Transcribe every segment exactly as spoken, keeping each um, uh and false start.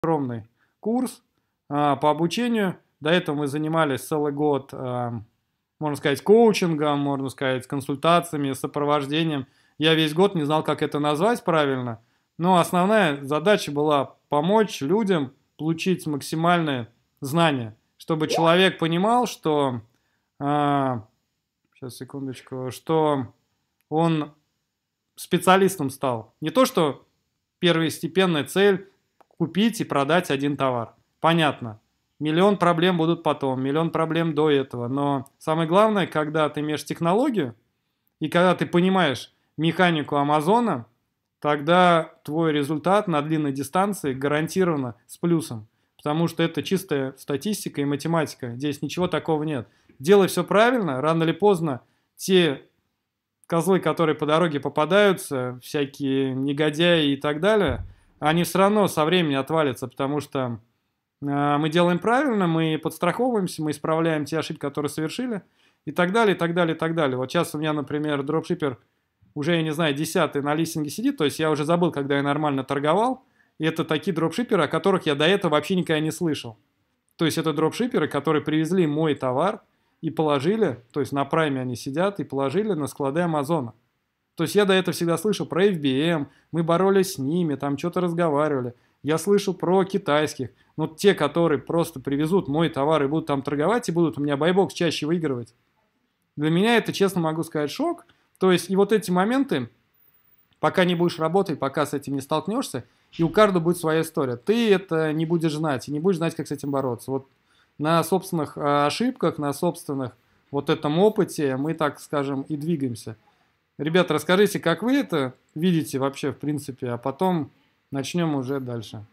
огромный курс а, по обучению. До этого мы занимались целый год, а, можно сказать, коучингом, можно сказать, консультациями, сопровождением. Я весь год не знал, как это назвать правильно, но основная задача была помочь людям получить максимальные знания, чтобы человек понимал, что, а, сейчас, секундочку, что он специалистом стал. Не то, что первостепенная цель купить и продать один товар. Понятно. Миллион проблем будут потом, миллион проблем до этого. Но самое главное, когда ты имеешь технологию, и когда ты понимаешь механику Амазона, тогда твой результат на длинной дистанции гарантированно с плюсом. Потому что это чистая статистика и математика. Здесь ничего такого нет. Делай все правильно, рано или поздно те козлы, которые по дороге попадаются, всякие негодяи и так далее, они все равно со временем отвалятся, потому что э, мы делаем правильно, мы подстраховываемся, мы исправляем те ошибки, которые совершили, и так далее, и так далее, и так далее. Вот сейчас у меня, например, дропшиппер уже, я не знаю, десятый на листинге сидит, то есть я уже забыл, когда я нормально торговал, и это такие дропшипперы, о которых я до этого вообще никогда не слышал. То есть это дропшипперы, которые привезли мой товар и положили, то есть на прайме они сидят и положили на склады Амазона. То есть я до этого всегда слышал про эф би эм, мы боролись с ними, там что-то разговаривали. Я слышал про китайских. Но те, которые просто привезут мой товар и будут там торговать, и будут у меня байбокс чаще выигрывать. Для меня это, честно могу сказать, шок. То есть и вот эти моменты, пока не будешь работать, пока с этим не столкнешься, и у каждого будет своя история. Ты это не будешь знать, и не будешь знать, как с этим бороться. Вот на собственных ошибках, на собственных вот этом опыте мы, так скажем, и двигаемся. Ребята, расскажите, как вы это видите вообще, в принципе, а потом начнем уже дальше.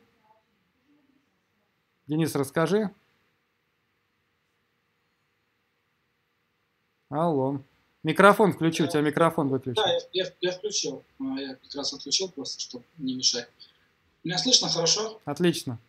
Денис, расскажи. Алло. Микрофон включи, у тебя микрофон выключен. Да, я, я, я включил. Я как раз отключил просто, чтобы не мешать. Меня слышно хорошо? Отлично.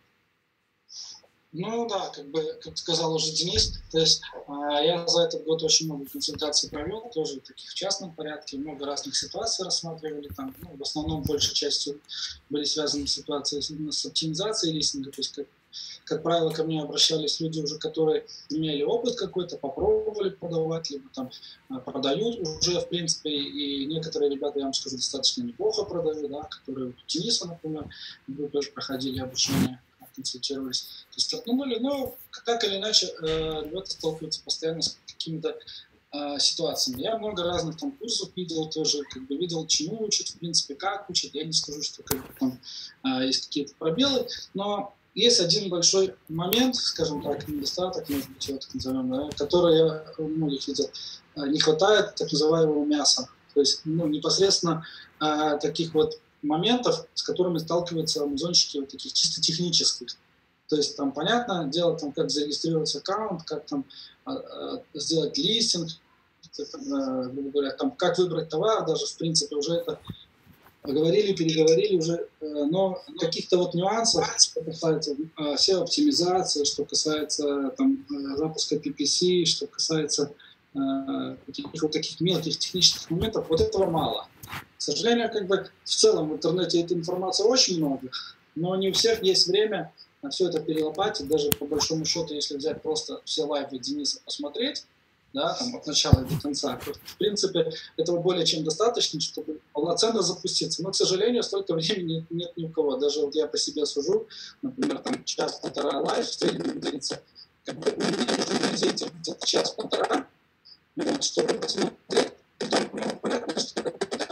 Ну да, как бы, как сказал уже Денис, то есть э, я за этот год очень много консультаций провел, тоже таких в частном порядке, много разных ситуаций рассматривали, там, ну, в основном большей частью были связаны ситуации с, с оптимизацией листинга, то есть как, как правило ко мне обращались люди уже, которые имели опыт какой-то, попробовали продавать, либо там продают уже в принципе, и некоторые ребята, я вам скажу, достаточно неплохо продают, да, которые у Дениса, например, мы тоже проходили обучение, консультировались, то есть столкнули, но так или иначе э, ребята сталкиваются постоянно с какими-то э, ситуациями. Я много разных там курсов видел тоже, как бы видел, чему учат, в принципе, как учат. Я не скажу, что как бы, там э, есть какие-то пробелы, но есть один большой момент, скажем так, недостаток, может быть, его так назовем, да, который я у многих видел. Не хватает так называемого мяса, то есть ну, непосредственно э, таких вот моментов, с которыми сталкиваются амазонщики вот таких чисто технических. То есть там понятно дело, там, как зарегистрировать аккаунт, как там э, сделать листинг, э, грубо говоря, там, как выбрать товар, даже в принципе уже это говорили, переговорили уже, э, но каких-то вот нюансов, что касается э, сео-оптимизации, что касается там, э, запуска пи пи си, что касается э, каких-то вот таких мелких технических моментов, вот этого мало. К сожалению, как бы в целом в интернете этой информации очень много, но не у всех есть время на все это перелопатить. Даже по большому счету, если взять просто все лайвы Дениса посмотреть, да, там, от начала до конца, то, в принципе, этого более чем достаточно, чтобы полноценно запуститься. Но, к сожалению, столько времени нет ни у кого. Даже вот я по себе сужу, например, там час-полтора лайв, в среднем длится, как бы у меня нужно где-то час-полтора, чтобы посмотреть, потом понятно, что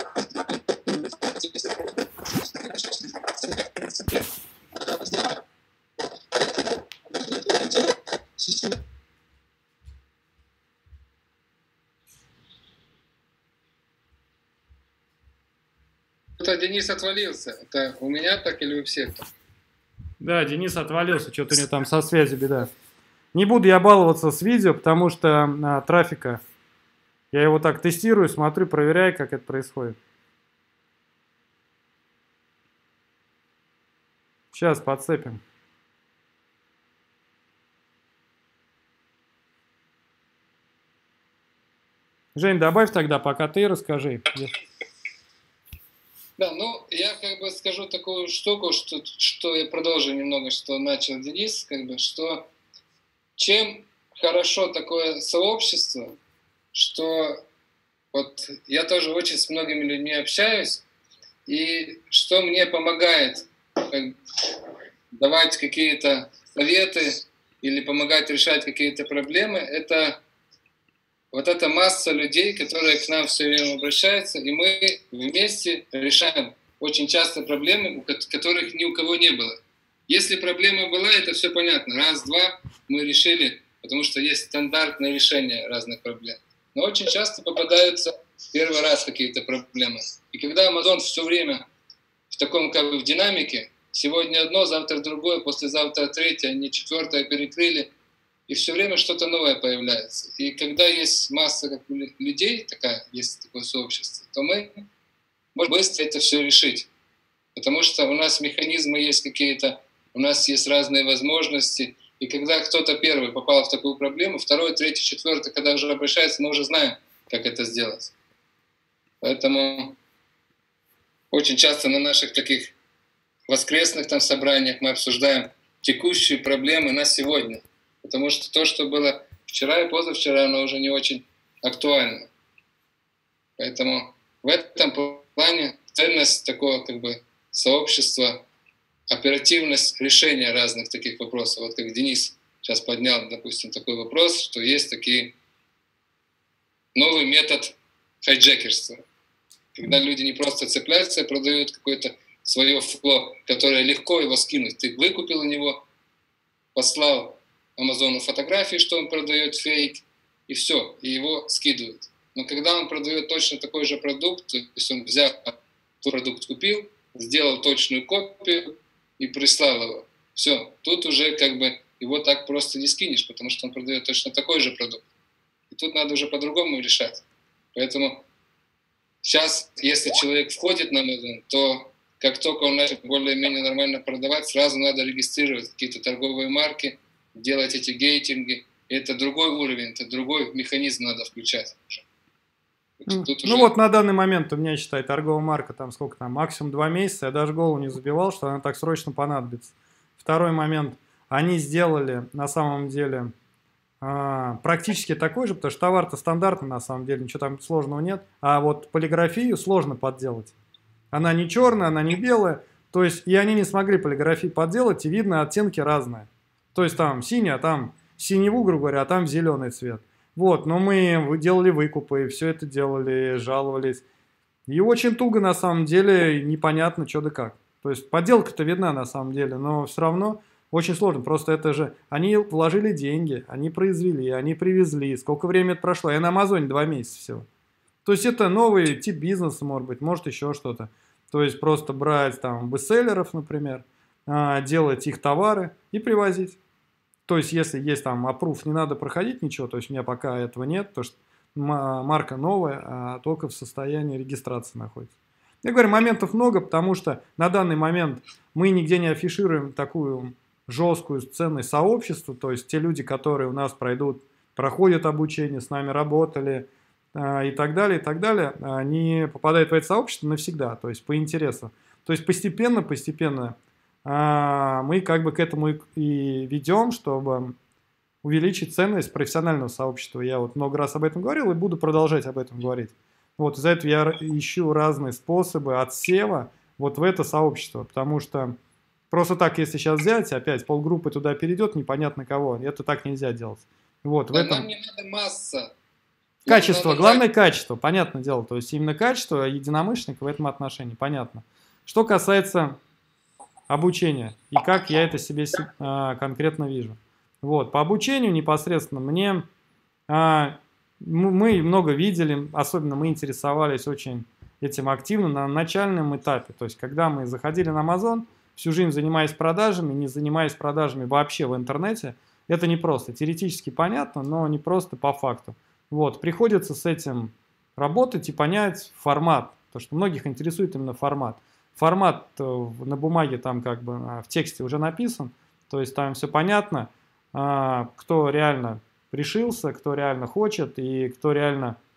Это Денис отвалился. Это у меня так или у всех? Да, Денис отвалился, что-то у него там со связью беда. Не буду я баловаться с видео, потому что а, трафика. Я его так тестирую, смотрю, проверяю, как это происходит. Сейчас подцепим. Жень, добавь тогда, пока ты расскажи. Да, ну, я как бы скажу такую штуку, что, что я продолжу немного, что начал Денис, как бы, что чем хорошо такое сообщество, что вот я тоже очень с многими людьми общаюсь, и что мне помогает как, давать какие-то советы или помогать решать какие-то проблемы, это вот эта масса людей, которые к нам все время обращаются, и мы вместе решаем очень часто проблемы, которых ни у кого не было. Если проблема была, это все понятно. Раз-два мы решили, потому что есть стандартное решение разных проблем. Но очень часто попадаются первый раз какие-то проблемы. И когда Amazon все время в таком как бы в динамике, сегодня одно, завтра другое, послезавтра третье, они четвертое перекрыли, и все время что-то новое появляется. И когда есть масса как бы, людей, такая, есть такое сообщество, то мы можем быстро это все решить. Потому что у нас механизмы есть какие-то, у нас есть разные возможности. И когда кто-то первый попал в такую проблему, второй, третий, четвертый, когда уже обращается, мы уже знаем, как это сделать. Поэтому очень часто на наших таких воскресных там собраниях мы обсуждаем текущие проблемы на сегодня. Потому что то, что было вчера и позавчера, оно уже не очень актуально. Поэтому в этом плане ценность такого как бы сообщества, оперативность решения разных таких вопросов. Вот как Денис сейчас поднял, допустим, такой вопрос, что есть такие новый метод хайджекерства. Когда люди не просто цепляются, а продают какое-то свое фло, которое легко его скинуть. Ты выкупил у него, послал Амазону фотографии, что он продает фейк, и все, и его скидывают. Но когда он продает точно такой же продукт, то есть он взял продукт, купил, сделал точную копию и прислал его. Все, тут уже как бы его так просто не скинешь, потому что он продает точно такой же продукт. И тут надо уже по-другому решать. Поэтому сейчас, если человек входит на Amazon, то как только он начал более-менее нормально продавать, сразу надо регистрировать какие-то торговые марки, делать эти гейтинги. Это другой уровень, это другой механизм надо включать. Ну, Тут ну уже... вот на данный момент у меня, считай, торговая марка, там сколько там, максимум два месяца, я даже голову не забивал, что она так срочно понадобится. Второй момент, они сделали на самом деле а, практически такой же, потому что товар-то стандартный на самом деле, ничего там сложного нет, а вот полиграфию сложно подделать. Она не черная, она не белая, то есть и они не смогли полиграфию подделать, и видно, оттенки разные. То есть там синий, а там синеву, грубо говоря, а там зеленый цвет. Вот, но мы делали выкупы, все это делали, жаловались. И очень туго, на самом деле, непонятно, что да как. То есть подделка-то видна, на самом деле, но все равно очень сложно. Просто это же, они вложили деньги, они произвели, они привезли. Сколько времени это прошло? Я на Амазоне два месяца всего. То есть это новый тип бизнеса, может быть, может еще что-то. То есть просто брать там бестселлеров, например, делать их товары и привозить. То есть, если есть там аппрув, не надо проходить ничего, то есть у меня пока этого нет, потому что марка новая, а только в состоянии регистрации находится. Я говорю, моментов много, потому что на данный момент мы нигде не афишируем такую жесткую ценность сообщества, то есть те люди, которые у нас пройдут, проходят обучение, с нами работали и так далее, и так далее, они попадают в это сообщество навсегда, то есть по интересу. То есть постепенно, постепенно мы как бы к этому и ведем, чтобы увеличить ценность профессионального сообщества. Я вот много раз об этом говорил и буду продолжать об этом говорить. Вот из-за этого я ищу разные способы отсева вот в это сообщество, потому что просто так, если сейчас взять, опять полгруппы туда перейдет, непонятно кого, это так нельзя делать. Вот, да в этом... Нам не надо масса. Качество, надо главное так. качество, понятное дело, то есть именно качество единомышленника в этом отношении, понятно. Что касается обучения и как я это себе а, конкретно вижу. Вот, по обучению непосредственно мне, а, мы много видели, особенно мы интересовались очень этим активно на начальном этапе, то есть когда мы заходили на Amazon, всю жизнь занимаясь продажами, не занимаясь продажами вообще в интернете, это не просто, теоретически понятно, но не просто по факту. Вот, приходится с этим работать и понять формат, потому что многих интересует именно формат. Формат на бумаге там как бы в тексте уже написан, то есть там все понятно, кто реально решился, кто реально хочет и кто реально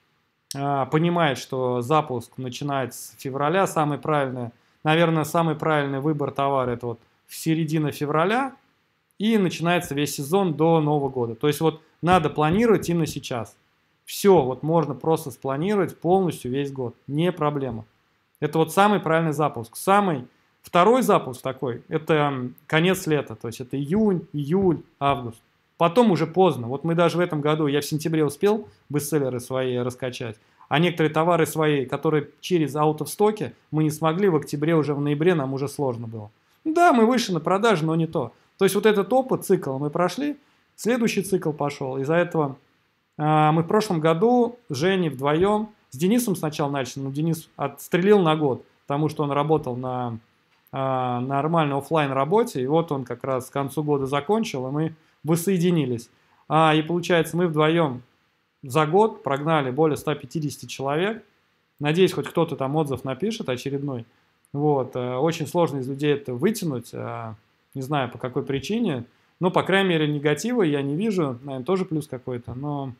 а, понимает, что запуск начинается с февраля, самый правильный, наверное, самый правильный выбор товара это вот в середине февраля, и начинается весь сезон до Нового года. То есть вот надо планировать именно сейчас. Все, вот можно просто спланировать полностью весь год, не проблема. Это вот самый правильный запуск. Самый второй запуск такой, это конец лета, то есть это июнь, июль, август. Потом уже поздно. Вот мы даже в этом году, я в сентябре успел бестселлеры свои раскачать, а некоторые товары свои, которые через out of стоке, мы не смогли, в октябре, уже в ноябре нам уже сложно было. Да, мы вышли на продажи, но не то. То есть вот этот опыт, цикл мы прошли, следующий цикл пошел. Из-за этого э, мы в прошлом году с Женей вдвоем, с Денисом сначала начали, но Денис отстрелил на год, потому что он работал на э, нормальной офлайн работе, и вот он как раз к концу года закончил, и мы воссоединились. А, и получается, мы вдвоем за год прогнали более ста пятидесяти человек. Надеюсь, хоть кто-то там отзыв напишет очередной. Вот. Очень сложно из людей это вытянуть. Не знаю, по какой причине. Но, по крайней мере, негатива я не вижу. Наверное, тоже плюс какой-то. Но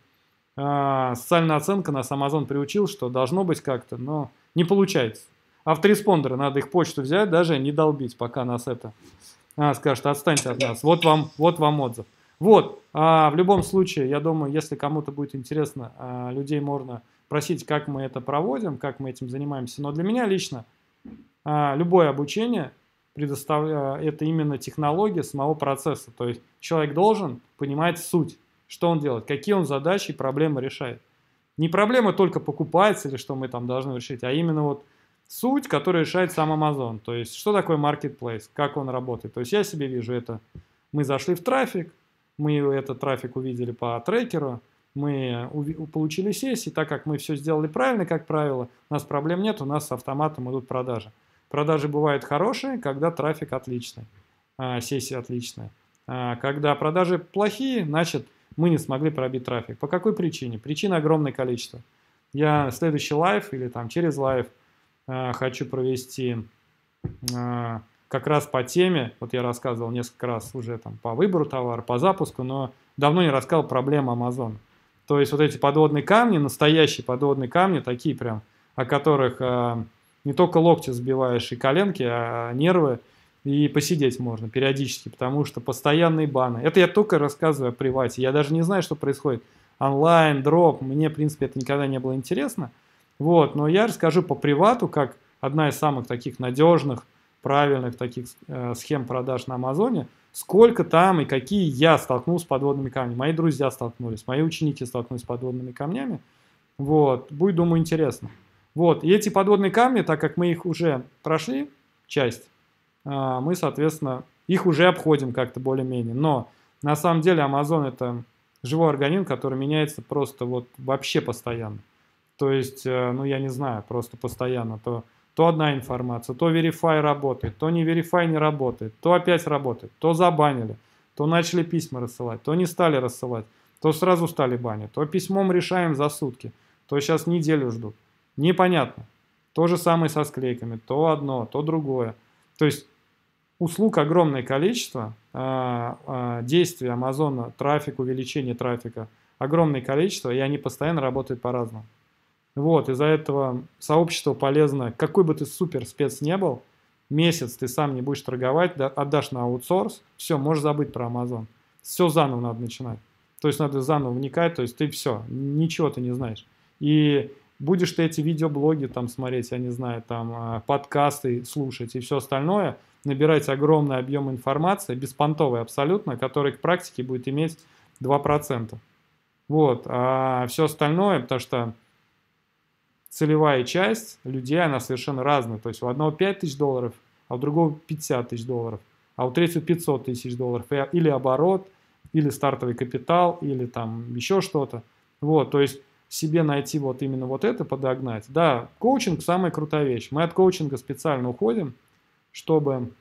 э, социальная оценка нас Amazon приучил, что должно быть как-то, но не получается. Автореспондеры, надо их почту взять, даже не долбить, пока нас это... А, скажет, отстаньте от нас, вот вам, вот вам отзыв. Вот, а, в любом случае, я думаю, если кому-то будет интересно, а, людей можно просить, как мы это проводим, как мы этим занимаемся. Но для меня лично а, любое обучение предоставляет, это именно технология самого процесса. То есть человек должен понимать суть, что он делает, какие он задачи и проблемы решает. Не проблема только покупать или что мы там должны решить, а именно вот суть, которую решает сам Amazon. То есть, что такое marketplace, как он работает. То есть, я себе вижу это. Мы зашли в трафик, мы этот трафик увидели по трекеру, мы получили сессии, так как мы все сделали правильно, как правило, у нас проблем нет, у нас с автоматом идут продажи. Продажи бывают хорошие, когда трафик отличный, сессии отличные. Когда продажи плохие, значит, мы не смогли пробить трафик. По какой причине? Причин огромное количество. Я следующий лайв или там через лайв хочу провести э, как раз по теме, вот я рассказывал несколько раз уже там по выбору товара, по запуску, но давно не рассказывал проблемы Amazon. То есть вот эти подводные камни, настоящие подводные камни, такие прям, о которых э, не только локти сбиваешь и коленки, а нервы, и посидеть можно периодически, потому что постоянные баны. Это я только рассказываю о привате, я даже не знаю, что происходит. Онлайн, дроп, мне, в принципе, это никогда не было интересно. Вот, но я расскажу по привату, как одна из самых таких надежных, правильных таких э, схем продаж на Амазоне, сколько там и какие я столкнулся с подводными камнями. Мои друзья столкнулись, мои ученики столкнулись с подводными камнями. Вот, будет, думаю, интересно. Вот, и эти подводные камни, так как мы их уже прошли, часть, э, мы, соответственно, их уже обходим как-то более-менее. Но на самом деле Amazon это живой организм, который меняется просто вот вообще постоянно. То есть, ну я не знаю, просто постоянно. То, то одна информация, то Verify работает, то не Verify не работает, то опять работает, то забанили, то начали письма рассылать, то не стали рассылать, то сразу стали банить, то письмом решаем за сутки, то сейчас неделю ждут. Непонятно. То же самое со склейками, то одно, то другое. То есть услуг огромное количество, действий Амазона, трафик, увеличение трафика, огромное количество, и они постоянно работают по-разному. Вот, из-за этого сообщество полезно, какой бы ты супер спец не был, месяц ты сам не будешь торговать, отдашь на аутсорс, все, можешь забыть про Amazon. Все заново надо начинать. То есть надо заново вникать, то есть ты все, ничего ты не знаешь. И будешь ты эти видеоблоги там смотреть, я не знаю, там подкасты слушать и все остальное, набирать огромный объем информации, беспонтовый абсолютно, который к практике будет иметь два процента. Вот, а все остальное, потому что целевая часть людей, она совершенно разная. То есть у одного пять тысяч долларов, а у другого пятьдесят тысяч долларов, а у третьего пятьсот тысяч долларов. Или оборот, или стартовый капитал, или там еще что-то. Вот, то есть себе найти вот именно вот это, подогнать. Да, коучинг самая крутая вещь. Мы от коучинга специально уходим, чтобы,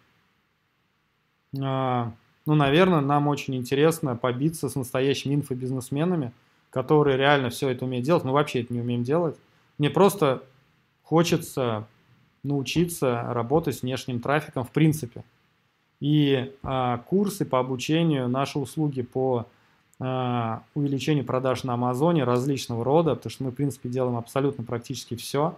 э, ну, наверное, нам очень интересно побиться с настоящими инфобизнесменами, которые реально все это умеют делать. Мы вообще это не умеем делать. Мне просто хочется научиться работать с внешним трафиком в принципе. И а, курсы по обучению, наши услуги по увеличению продаж на Амазоне различного рода, потому что мы, в принципе, делаем абсолютно практически все.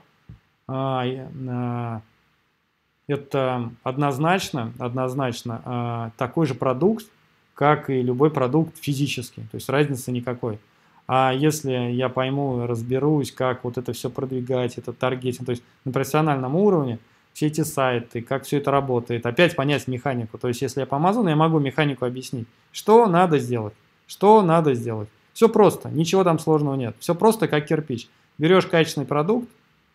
Это однозначно, однозначно такой же продукт, как и любой продукт физический, то есть разницы никакой. А если я пойму, разберусь, как вот это все продвигать, это таргетинг, то есть на профессиональном уровне, все эти сайты, как все это работает, опять понять механику. То есть если я по Амазону, я могу механику объяснить, что надо сделать, что надо сделать. Все просто, ничего там сложного нет. Все просто как кирпич. Берешь качественный продукт,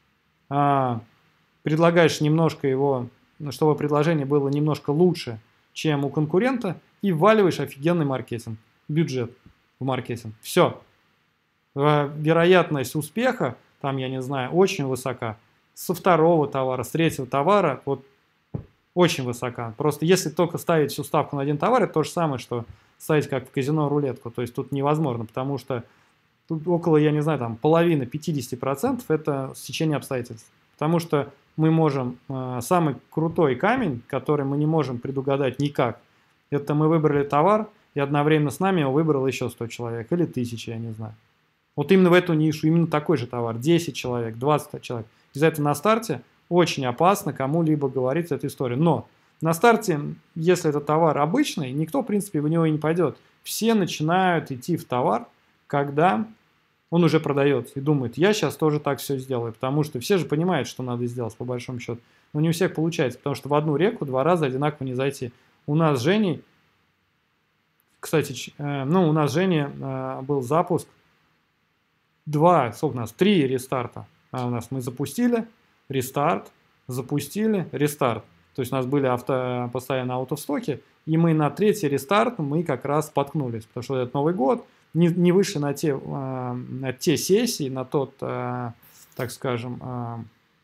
предлагаешь немножко его, чтобы предложение было немножко лучше, чем у конкурента, и вваливаешь офигенный маркетинг, бюджет в маркетинг. Все. Вероятность успеха, там, я не знаю, очень высока. Со второго товара, с третьего товара, вот очень высока. Просто если только ставить всю ставку на один товар, это то же самое, что ставить как в казино рулетку. То есть тут невозможно, потому что тут около, я не знаю, там половины, пятьдесят процентов это стечение обстоятельств. Потому что мы можем, э, самый крутой камень, который мы не можем предугадать никак, это мы выбрали товар, и одновременно с нами его выбрало еще сто человек, или тысяча, я не знаю. Вот именно в эту нишу, именно такой же товар, десять человек, двадцать человек. Из-за этого на старте очень опасно кому-либо говорить эту историю. Но на старте, если это товар обычный, никто, в принципе, в него и не пойдет. Все начинают идти в товар, когда он уже продается и думает, я сейчас тоже так все сделаю, потому что все же понимают, что надо сделать, по большому счету. Но не у всех получается, потому что в одну реку два раза одинаково не зайти. У нас с Женей, кстати, э, ну, у нас с Женей э, был запуск, два, сколько у нас, три рестарта. А у нас мы запустили, рестарт, запустили, рестарт. То есть у нас были авто, постоянно ауто в стоке, и мы на третий рестарт мы как раз споткнулись, потому что этот Новый год, не, не вышли на те, э, на те сессии, на тот, э, так скажем, э,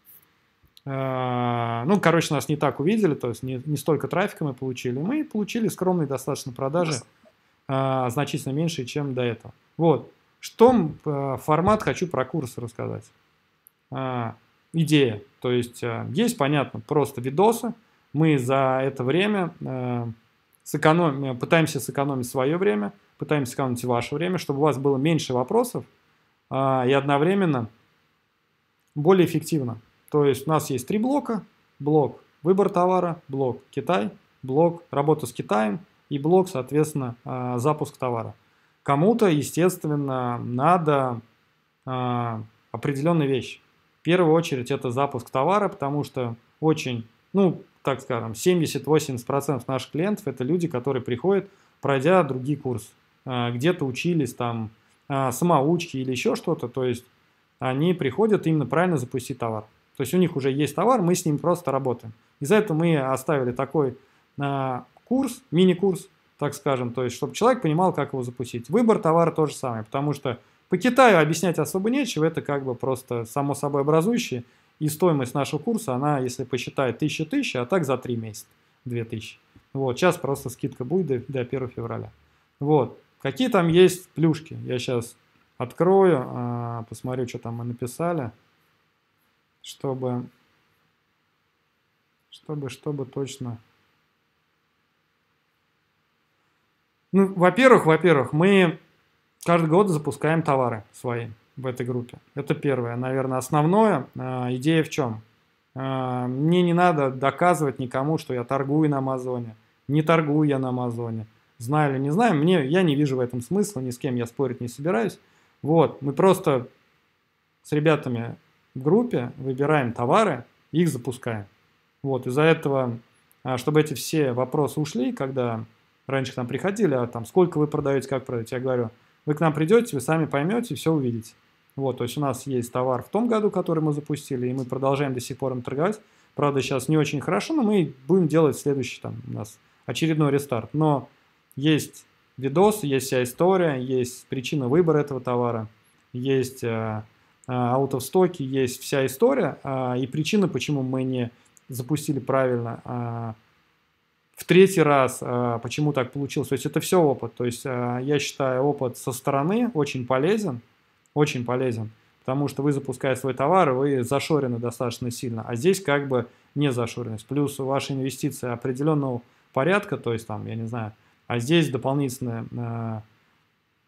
э, ну, короче, нас не так увидели, то есть не, не столько трафика мы получили, мы получили скромные достаточно продажи, э, значительно меньше, чем до этого. Вот, что э, формат хочу про курсы рассказать. Э, идея, то есть э, есть, понятно, просто видосы, мы за это время э, сэкономим, пытаемся сэкономить свое время, пытаемся сэкономить ваше время, чтобы у вас было меньше вопросов а, и одновременно более эффективно. То есть у нас есть три блока. Блок выбор товара, блок Китай, блок работа с Китаем и блок, соответственно, а, запуск товара. Кому-то, естественно, надо а, определенные вещи. В первую очередь это запуск товара, потому что очень, ну, так скажем, семьдесят-восемьдесят процентов наших клиентов это люди, которые приходят, пройдя другие курсы. Где-то учились там самоучки или еще что-то, то есть они приходят именно правильно запустить товар. То есть у них уже есть товар, мы с ним просто работаем. Из-за этого мы оставили такой а, курс, мини-курс, так скажем, то есть чтобы человек понимал, как его запустить. Выбор товара то же самое, потому что по Китаю объяснять особо нечего, это как бы просто само собой образующее, и стоимость нашего курса, она, если посчитать, тысяча тысяч, а так за три месяца, две тысячи. Вот, сейчас просто скидка будет до, до первого февраля. Вот. Какие там есть плюшки? Я сейчас открою, а, посмотрю, что там мы написали, чтобы, чтобы, чтобы точно. Ну, во-первых, во-первых, мы каждый год запускаем товары свои в этой группе. Это первое, наверное, основное. А, идея в чем? А, мне не надо доказывать никому, что я торгую на Амазоне. Не торгую я на Амазоне. Знаю или не знаю, мне, я не вижу в этом смысла, ни с кем я спорить не собираюсь. Вот, мы просто с ребятами в группе выбираем товары и их запускаем. Вот, из-за этого, чтобы эти все вопросы ушли, когда раньше к нам приходили, а там сколько вы продаете, как продаете, я говорю, вы к нам придете, вы сами поймете, все увидите. Вот, то есть у нас есть товар в том году, который мы запустили, и мы продолжаем до сих пор им торговать. Правда, сейчас не очень хорошо, но мы будем делать следующий, там, у нас очередной рестарт. Но есть видос, есть вся история, есть причина выбора этого товара, есть out of stock, есть вся история а, и причина, почему мы не запустили правильно а, в третий раз, а, почему так получилось. То есть это все опыт. То есть а, я считаю, опыт со стороны очень полезен, очень полезен, потому что вы, запуская свой товар, вы зашорены достаточно сильно, а здесь как бы не зашоренность. Плюс ваши инвестиции определенного порядка, то есть там, я не знаю, а здесь дополнительная,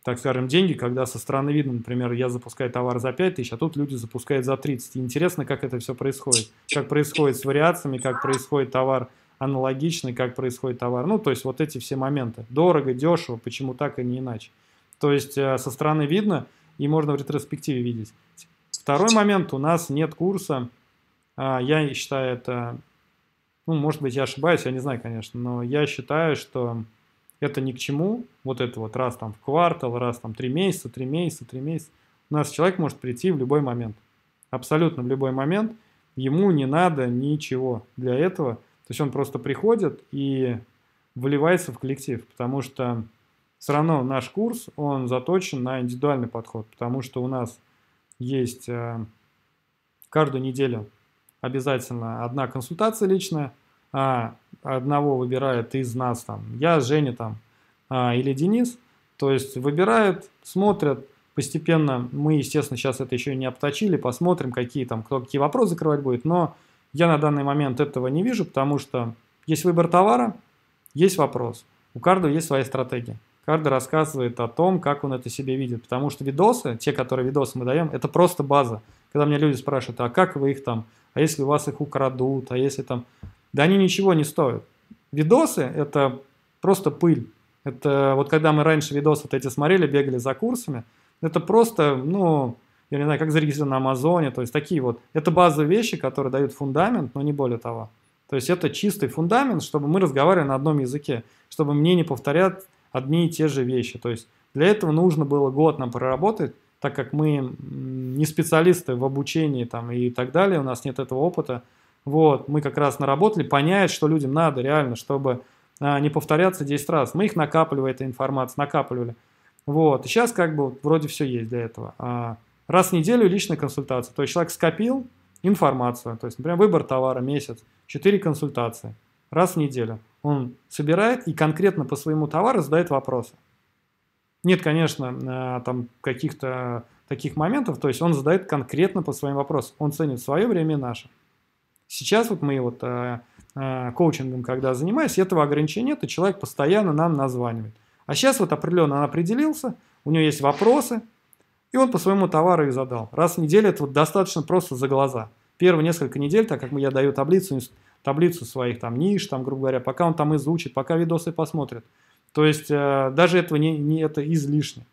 так скажем, деньги, когда со стороны видно, например, я запускаю товар за пять тысяч, а тут люди запускают за тридцать. И интересно, как это все происходит. Как происходит с вариациями, как происходит товар аналогичный, как происходит товар. Ну, то есть вот эти все моменты. Дорого, дешево, почему так и не иначе. То есть со стороны видно, и можно в ретроспективе видеть. Второй момент, у нас нет курса. Я считаю это, ну, может быть, я ошибаюсь, я не знаю, конечно, но я считаю, что это ни к чему, вот это вот раз там в квартал, раз там три месяца, три месяца, три месяца. У нас человек может прийти в любой момент, абсолютно в любой момент, ему не надо ничего для этого. То есть он просто приходит и вливается в коллектив, потому что все равно наш курс, он заточен на индивидуальный подход, потому что у нас есть э, каждую неделю обязательно одна консультация личная, а одного выбирает из нас, там, я, Женя там, а, или Денис, то есть выбирают, смотрят, постепенно, мы, естественно, сейчас это еще не обточили, посмотрим, какие там, кто какие вопросы закрывать будет, но я на данный момент этого не вижу, потому что есть выбор товара, есть вопрос, у каждого есть своя стратегия. Каждый рассказывает о том, как он это себе видит. Потому что видосы, те, которые видосы мы даем, это просто база. Когда меня люди спрашивают, а как вы их там, а если у вас их украдут, а если там... Да они ничего не стоят. Видосы – это просто пыль. Это вот когда мы раньше видосы вот эти смотрели, бегали за курсами, это просто, ну, я не знаю, как зарегистрировано на Амазоне, то есть такие вот. Это базовые вещи, которые дают фундамент, но не более того. То есть это чистый фундамент, чтобы мы разговаривали на одном языке, чтобы мне не повторять одни и те же вещи. То есть для этого нужно было год нам проработать, так как мы не специалисты в обучении там, и так далее, у нас нет этого опыта. Вот, мы как раз наработали, понять, что людям надо реально, чтобы а, не повторяться десять раз. Мы их накапливали, эту информацию, накапливали. Вот, и сейчас как бы вроде все есть для этого. А, раз в неделю личная консультация. То есть человек скопил информацию, то есть, например, выбор товара, месяц, четыре консультации. Раз в неделю он собирает и конкретно по своему товару задает вопросы. Нет, конечно, там каких-то таких моментов, то есть он задает конкретно по своим вопросам. Он ценит свое время и наше. Сейчас вот мы вот э, э, коучингом, когда занимаюсь, этого ограничения нет, и человек постоянно нам названивает. А сейчас вот определенно он определился, у него есть вопросы, и он по своему товару их задал. Раз в неделю это вот достаточно просто за глаза. Первые несколько недель, так как я даю таблицу, таблицу своих там ниш, там, грубо говоря, пока он там изучит, пока видосы посмотрит. То есть э, даже этого не, не это излишне.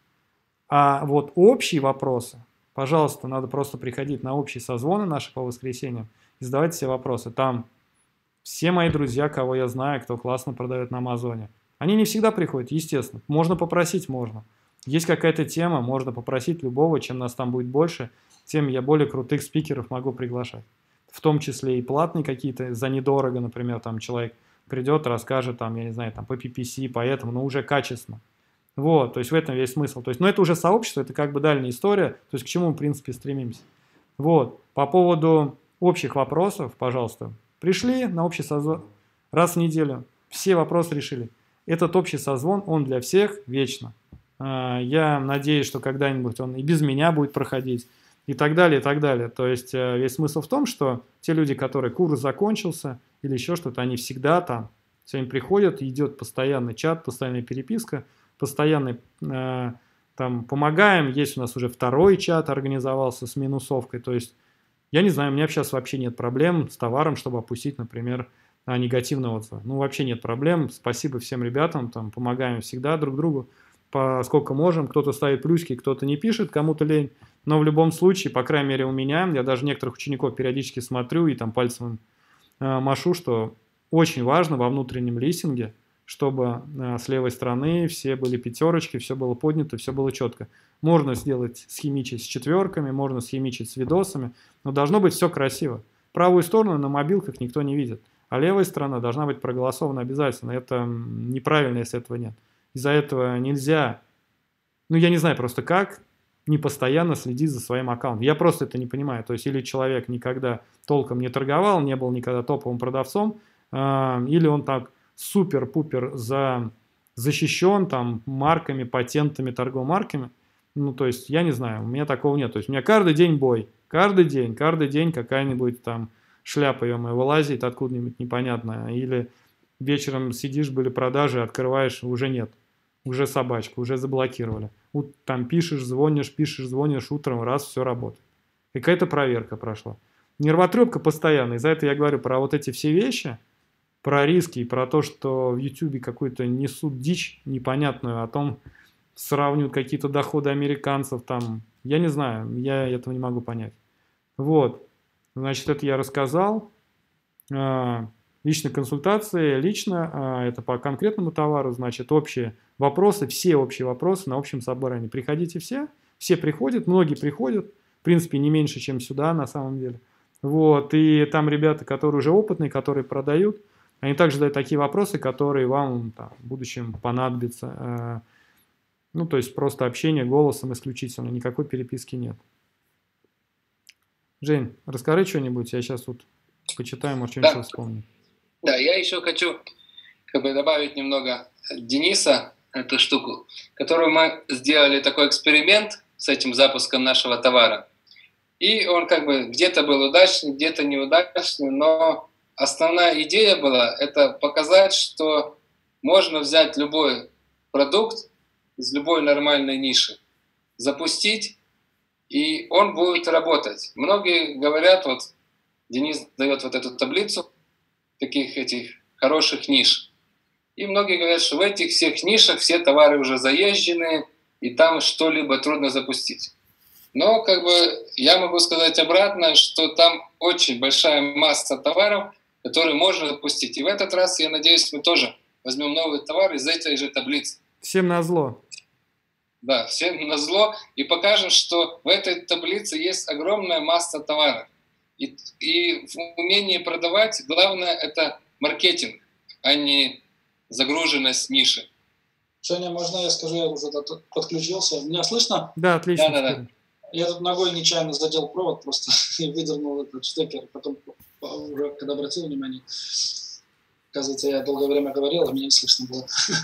А вот общие вопросы, пожалуйста, надо просто приходить на общие созвоны наши по воскресеньям и задавать все вопросы. Там все мои друзья, кого я знаю, кто классно продает на Амазоне, они не всегда приходят, естественно. Можно попросить, можно. Есть какая-то тема, можно попросить любого, чем нас там будет больше, тем я более крутых спикеров могу приглашать. В том числе и платные какие-то, за недорого, например, там человек придет, расскажет, там, я не знаю, там, по пи пи си, по этому, но уже качественно. Вот, то есть в этом весь смысл. То есть, но это уже сообщество, это как бы дальняя история, то есть к чему мы, в принципе, стремимся. Вот, по поводу общих вопросов, пожалуйста, пришли на общий созвон раз в неделю, все вопросы решили. Этот общий созвон, он для всех вечно. Я надеюсь, что когда-нибудь он и без меня будет проходить, и так далее, и так далее. То есть весь смысл в том, что те люди, которые курс закончился или еще что-то, они всегда там, все им приходят, идет постоянный чат, постоянная переписка, постоянный э, там помогаем. Есть у нас уже второй чат организовался с минусовкой. То есть я не знаю, у меня сейчас вообще нет проблем с товаром, чтобы опустить, например, негативный отзыв. Ну, вообще нет проблем. Спасибо всем ребятам, там помогаем всегда друг другу, поскольку можем. Кто-то ставит плюски, кто-то не пишет, кому-то лень. Но в любом случае, по крайней мере у меня, я даже некоторых учеников периодически смотрю и там пальцем э, машу, что очень важно во внутреннем листинге, чтобы э, с левой стороны все были пятерочки, все было поднято, все было четко. Можно сделать, схемичить с четверками, можно схемичить с видосами, но должно быть все красиво. Правую сторону на мобилках никто не видит, а левая сторона должна быть проголосована обязательно. Это неправильно, если этого нет. Из-за этого нельзя, ну я не знаю просто как, не постоянно следить за своим аккаунтом. Я просто это не понимаю. То есть или человек никогда толком не торговал, не был никогда топовым продавцом, э, или он так супер-пупер за, защищен там марками, патентами, торговыми марками. Ну, то есть, я не знаю, у меня такого нет. То есть, у меня каждый день бой. Каждый день, каждый день какая-нибудь там шляпа, ё-моё, вылазит откуда-нибудь непонятно. Или вечером сидишь, были продажи, открываешь, уже нет. Уже собачка, уже заблокировали. Вот там пишешь, звонишь, пишешь, звонишь, утром раз, все работает. Какая-то проверка прошла. Нервотрепка постоянно. Из-за этого я говорю про вот эти все вещи, про риски и про то, что в Ютубе какую-то несут дичь непонятную о том, сравнивают какие-то доходы американцев там. Я не знаю, я этого не могу понять. Вот. Значит, это я рассказал. Личные консультации, лично, это по конкретному товару, значит, общие вопросы, все общие вопросы на общем собрании. Приходите все, все приходят, многие приходят, в принципе, не меньше, чем сюда на самом деле. Вот, и там ребята, которые уже опытные, которые продают, они также задают такие вопросы, которые вам там, в будущем понадобятся. Ну, то есть просто общение голосом исключительно, никакой переписки нет. Жень, расскажи что-нибудь, я сейчас вот почитаю, может, что-нибудь да. вспомню. Да, я еще хочу как бы добавить немного Дениса, эту штуку, которую мы сделали такой эксперимент с этим запуском нашего товара. И он как бы где-то был удачный, где-то неудачный, но основная идея была это показать, что можно взять любой продукт из любой нормальной ниши, запустить, и он будет работать. Многие говорят, вот Денис дает вот эту таблицу таких этих хороших ниш. И многие говорят, что в этих всех нишах все товары уже заезжены, и там что-либо трудно запустить. Но как бы я могу сказать обратно, что там очень большая масса товаров, которые можно запустить. И в этот раз, я надеюсь, мы тоже возьмем новый товар из этой же таблицы. Всем назло. Да, всем назло. И покажем, что в этой таблице есть огромная масса товаров. И, и в умении продавать главное это маркетинг, а не загруженность ниши. Женя, можно я скажу, я уже подключился. Меня слышно? Да, отлично. Да, да, да. Я тут ногой нечаянно задел провод просто и выдернул этот штекер. Потом, уже когда обратил внимание, оказывается, я долгое время говорил, а меня не слышно было.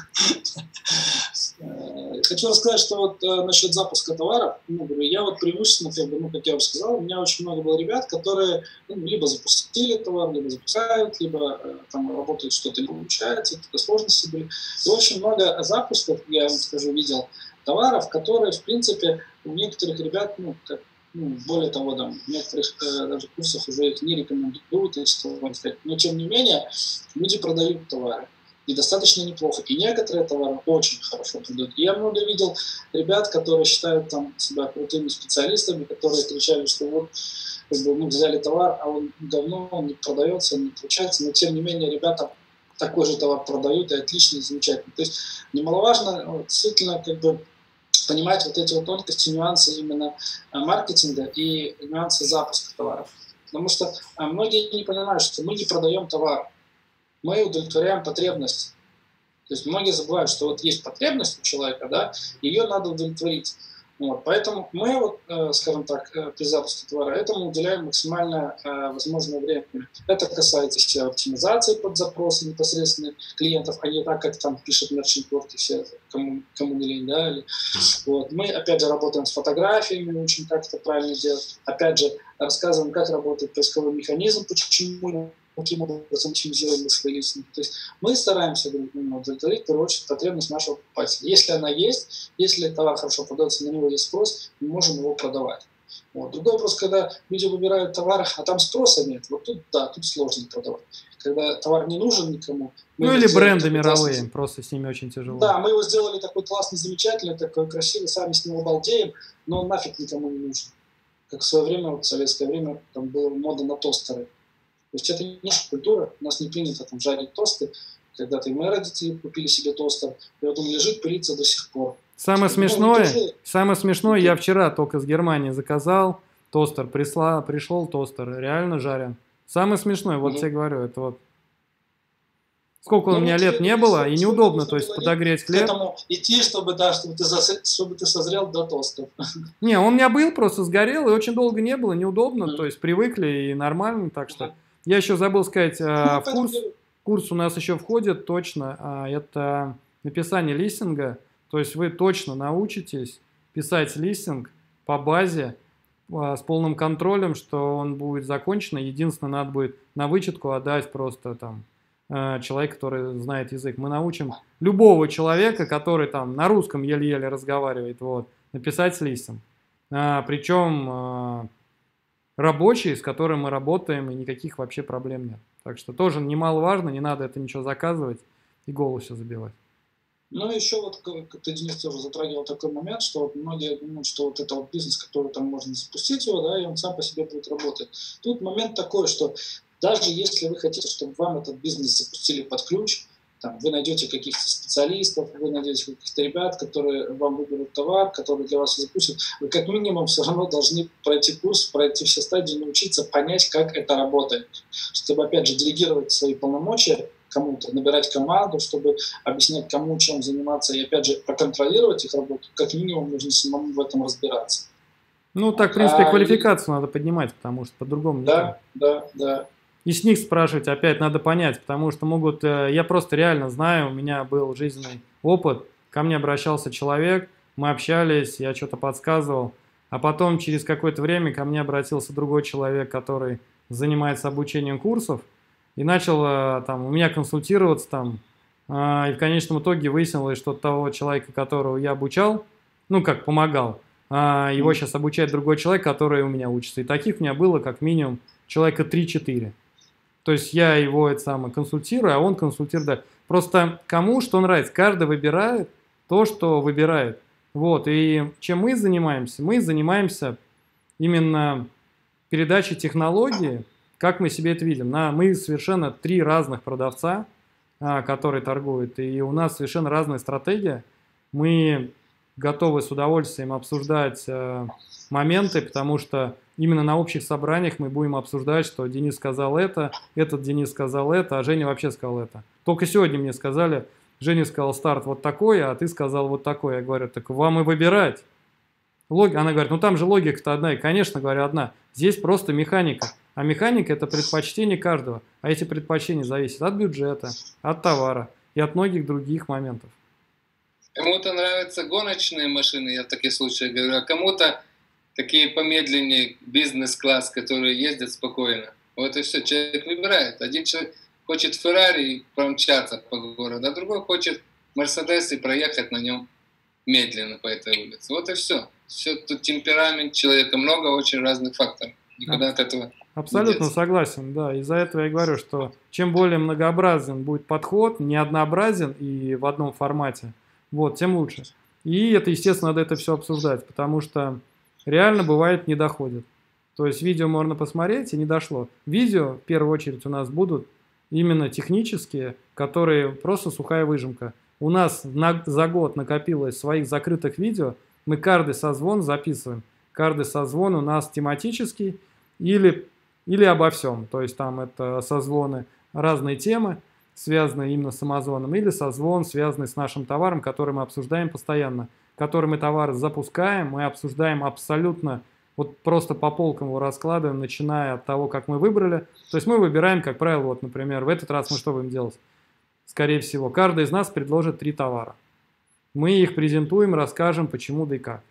Хочу рассказать, что вот насчет запуска товаров, ну, я вот преимущественно, как, бы, ну, как я уже сказал, у меня очень много было ребят, которые ну, либо запустили товар, либо запускают, либо там работают, что-то не получается, какие-то сложности были. И очень много запусков, я вам скажу, видел товаров, которые, в принципе, у некоторых ребят, ну, как, ну, более того, там, в некоторых э, даже курсах уже их не рекомендуют, но тем не менее люди продают товары. И достаточно неплохо. И некоторые товары очень хорошо продают. И я много видел ребят, которые считают там, себя крутыми специалистами, которые кричали, что вот как бы, мы взяли товар, а он давно он не продается, он не получается. Но тем не менее ребята такой же товар продают, и отлично, и замечательно. То есть немаловажно вот, действительно как бы понимать вот эти вот тонкости, нюансы именно маркетинга и нюансы запуска товаров. Потому что а, многие не понимают, что мы не продаем товар, мы удовлетворяем потребность. То есть многие забывают, что вот есть потребность у человека, да, ее надо удовлетворить. Вот, поэтому мы, вот, э, скажем так, э, при запуске товара этому уделяем максимально э, возможное время. Это касается все оптимизации под запросы непосредственно клиентов, а не так, как там пишет Merchant Work, все, кому, кому не лень, да, или, вот. Мы, опять же, работаем с фотографиями, учим, как это правильно делать. Опять же, рассказываем, как работает поисковый механизм, почему каким образом оптимизируем свои личности. То есть мы стараемся удовлетворить, в первую очередь, потребность нашего покупателя. Если она есть, если товар хорошо продается, на него есть спрос, мы можем его продавать. Вот. Другой вопрос, когда люди выбирают товар, а там спроса нет, вот тут, да, тут сложно продавать. Когда товар не нужен никому. Ну или бренды мировые, классный... просто с ними очень тяжело. Да, мы его сделали такой классный, замечательный, такой красивый, сами с него балдеем, но он нафиг никому не нужен. Как в свое время, вот в советское время, там была мода на тостеры. То есть это не наша культура, у нас не принято там жарить тосты. Когда-то и мои родители купили себе тостер, и вот он лежит, пылится до сих пор. Самое смешное, самое смешное, я вчера только с Германии заказал тостер, присла, пришел тостер, реально жарен. Самое смешное, вот mm-hmm. тебе говорю, это вот сколько ну, у меня лет не было, и неудобно, то есть подогреть хлеб. Поэтому идти, чтобы, да, чтобы, ты зас... чтобы ты созрел до тостов. Не, он у меня был, просто сгорел, и очень долго не было, неудобно, mm-hmm. то есть привыкли и нормально, так что... Mm-hmm. Я еще забыл сказать, в курс, курс у нас еще входит точно, это написание листинга, то есть вы точно научитесь писать листинг по базе с полным контролем, что он будет закончен, единственное, надо будет на вычетку отдать просто там э, человек, который знает язык. Мы научим любого человека, который там на русском еле-еле разговаривает, вот, написать с листом. А, причем а, рабочие, с которыми мы работаем, и никаких вообще проблем нет. Так что тоже немаловажно, не надо это ничего заказывать и голову все забивать. Ну, еще вот, как ты, Денис, тоже затрагивал такой момент, что вот многие думают, что вот это вот бизнес, который там можно запустить его, да, и он сам по себе будет работать. Тут момент такой, что даже если вы хотите, чтобы вам этот бизнес запустили под ключ, там, вы найдете каких-то специалистов, вы найдете каких-то ребят, которые вам выберут товар, которые для вас запустят, вы как минимум все равно должны пройти курс, пройти все стадии, научиться понять, как это работает, чтобы, опять же, делегировать свои полномочия кому-то, набирать команду, чтобы объяснять, кому чем заниматься, и, опять же, проконтролировать их работу, как минимум нужно самому в этом разбираться. Ну, так, в принципе, а, квалификацию и... надо поднимать, потому что по-другому да, никак. Да, да, И с них спрашивать опять надо понять, потому что могут... Я просто реально знаю, у меня был жизненный опыт, ко мне обращался человек, мы общались, я что-то подсказывал, а потом через какое-то время ко мне обратился другой человек, который занимается обучением курсов, и начал там у меня консультироваться там, и в конечном итоге выяснилось, что того человека, которого я обучал, ну как помогал, его сейчас обучает другой человек, который у меня учится. И таких у меня было как минимум человека три-четыре. То есть я его это самое консультирую, а он консультирует. Да. Просто кому что нравится, каждый выбирает то, что выбирает. Вот. И чем мы занимаемся? Мы занимаемся именно передачей технологии, как мы себе это видим. На, мы совершенно три разных продавца, а, которые торгуют, и у нас совершенно разная стратегия. Мы готовы с удовольствием обсуждать а, моменты, потому что именно на общих собраниях мы будем обсуждать, что Денис сказал это, этот Денис сказал это, а Женя вообще сказал это. Только сегодня мне сказали, Женя сказал старт вот такой, а ты сказал вот такой. Я говорю, так вам и выбирать. Лог... Она говорит, ну там же логика-то одна. И, конечно, говорю, одна. Здесь просто механика. А механика – это предпочтение каждого. А эти предпочтения зависят от бюджета, от товара и от многих других моментов. Кому-то нравятся гоночные машины, я в таких случаях говорю, а кому-то такие помедленнее бизнес-класс, которые ездят спокойно. Вот и все, человек выбирает. Один человек хочет Феррари и промчаться по городу, а другой хочет Мерседес и проехать на нем медленно по этой улице. Вот и все. Все тут темперамент человека, много очень разных факторов. Никуда от этого абсолютно согласен, да. Из-за этого я говорю, что чем более многообразен будет подход, не однообразен и в одном формате, вот, тем лучше. И это, естественно, надо это все обсуждать, потому что реально бывает не доходит. То есть видео можно посмотреть и не дошло. Видео, в первую очередь, у нас будут именно технические, которые просто сухая выжимка. У нас на, за год накопилось своих закрытых видео, мы каждый созвон записываем. Каждый созвон у нас тематический или, или обо всем. То есть там это созвоны разные темы, связанные именно с Амазоном, или созвон, связанный с нашим товаром, который мы обсуждаем постоянно. Который мы товар запускаем, мы обсуждаем абсолютно, вот просто по полкам его раскладываем, начиная от того, как мы выбрали. То есть мы выбираем, как правило, вот, например, в этот раз мы что будем делать? Скорее всего, каждый из нас предложит три товара. Мы их презентуем, расскажем, почему да и как.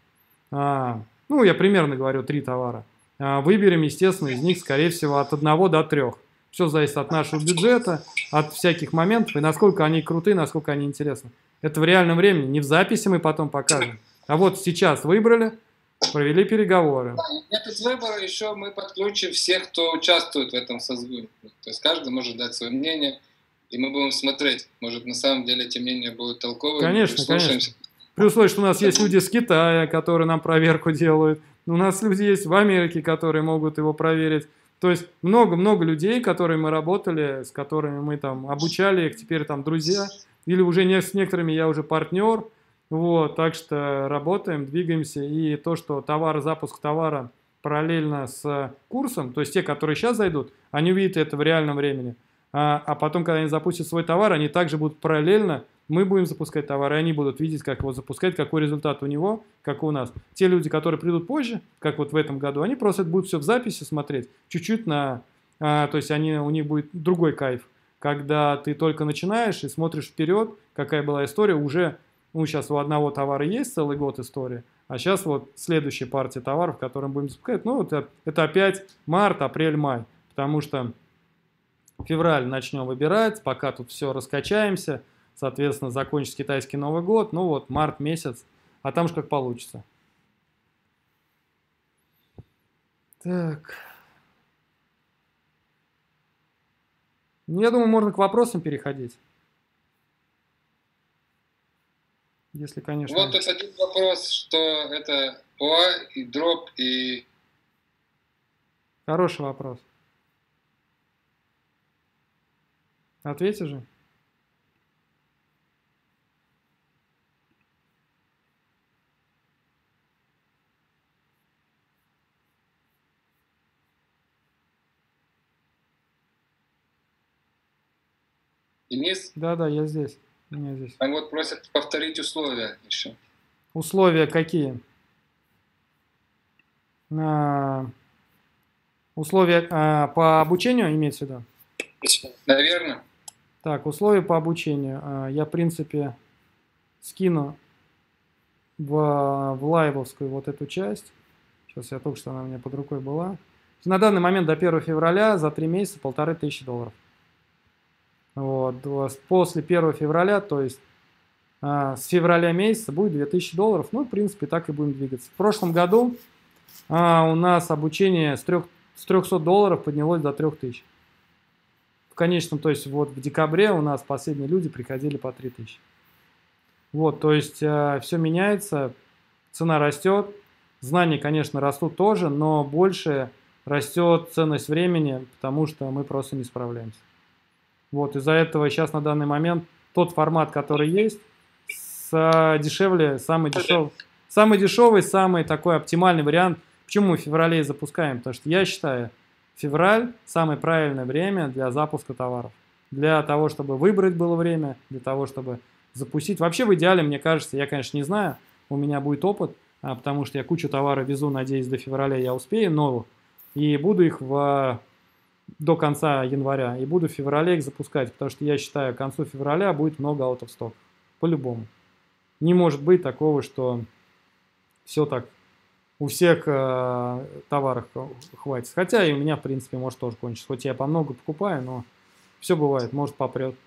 А, ну, я примерно говорю три товара. А, выберем, естественно, из них, скорее всего, от одного до трех. Все зависит от нашего бюджета, от всяких моментов, и насколько они крутые, насколько они интересны. Это в реальном времени, не в записи мы потом покажем. А вот сейчас выбрали, провели переговоры. Этот выбор еще мы подключим всех, кто участвует в этом созвоне. То есть каждый может дать свое мнение, и мы будем смотреть. Может, на самом деле эти мнения будут толковые. Конечно, конечно. При условии, что у нас есть люди с Китая, которые нам проверку делают. У нас люди есть в Америке, которые могут его проверить. То есть много-много людей, которые мы работали, с которыми мы там обучали их, теперь там друзья. Или уже не, с некоторыми я уже партнер. Вот, так что работаем, двигаемся. И то, что товар, запуск товара параллельно с курсом, то есть те, которые сейчас зайдут, они увидят это в реальном времени. А, а потом, когда они запустят свой товар, они также будут параллельно, мы будем запускать товар, и они будут видеть, как его запускать, какой результат у него, как у нас. Те люди, которые придут позже, как вот в этом году, они просто будут все в записи смотреть, чуть-чуть на... А, то есть они, у них будет другой кайф. Когда ты только начинаешь и смотришь вперед, какая была история, уже, ну, сейчас у одного товара есть целый год история, а сейчас вот следующая партия товаров, которые мы будем запускать, ну, это, это опять март, апрель, май, потому что февраль начнем выбирать, пока тут все раскачаемся, соответственно, закончится китайский Новый год, ну вот, март месяц, а там же как получится. Так. Ну, я думаю, можно к вопросам переходить. Если, конечно... Вот тут один вопрос, что это ОА и дроп, и... Хороший вопрос. Ответишь же? Денис? Да, да, я здесь. У меня здесь. Там вот просят повторить условия еще. Условия какие? А, условия а, по обучению имеется в виду? Наверное. Так, условия по обучению. А, я, в принципе, скину в, в лайвовскую вот эту часть. Сейчас я только что она у меня под рукой была. На данный момент до первого февраля за три месяца полторы тысячи долларов. Вот. После первого февраля, то есть а, с февраля месяца будет две тысячи долларов. Ну, в принципе, так и будем двигаться. В прошлом году а, у нас обучение с, трех, с трёхсот долларов поднялось до трёх тысяч. В конечном, то есть вот в декабре у нас последние люди приходили по три тысячи. Вот, то есть а, все меняется, цена растет, знания, конечно, растут тоже, но больше растет ценность времени, потому что мы просто не справляемся. Вот, из-за этого сейчас на данный момент тот формат, который есть, с, дешевле, самый дешевый, самый дешевый, самый такой оптимальный вариант. Почему мы в феврале запускаем? Потому что я считаю, февраль самое правильное время для запуска товаров. Для того, чтобы выбрать было время, для того, чтобы запустить. Вообще в идеале, мне кажется, я, конечно, не знаю, у меня будет опыт, потому что я кучу товаров везу, надеюсь, до февраля я успею новых, и буду их в... до конца января, и буду в феврале их запускать, потому что я считаю, к концу февраля будет много out of stock, по-любому. Не может быть такого, что все так, у всех э, товаров хватит. Хотя и у меня, в принципе, может тоже кончиться. Хоть я по много покупаю, но все бывает, может попрет.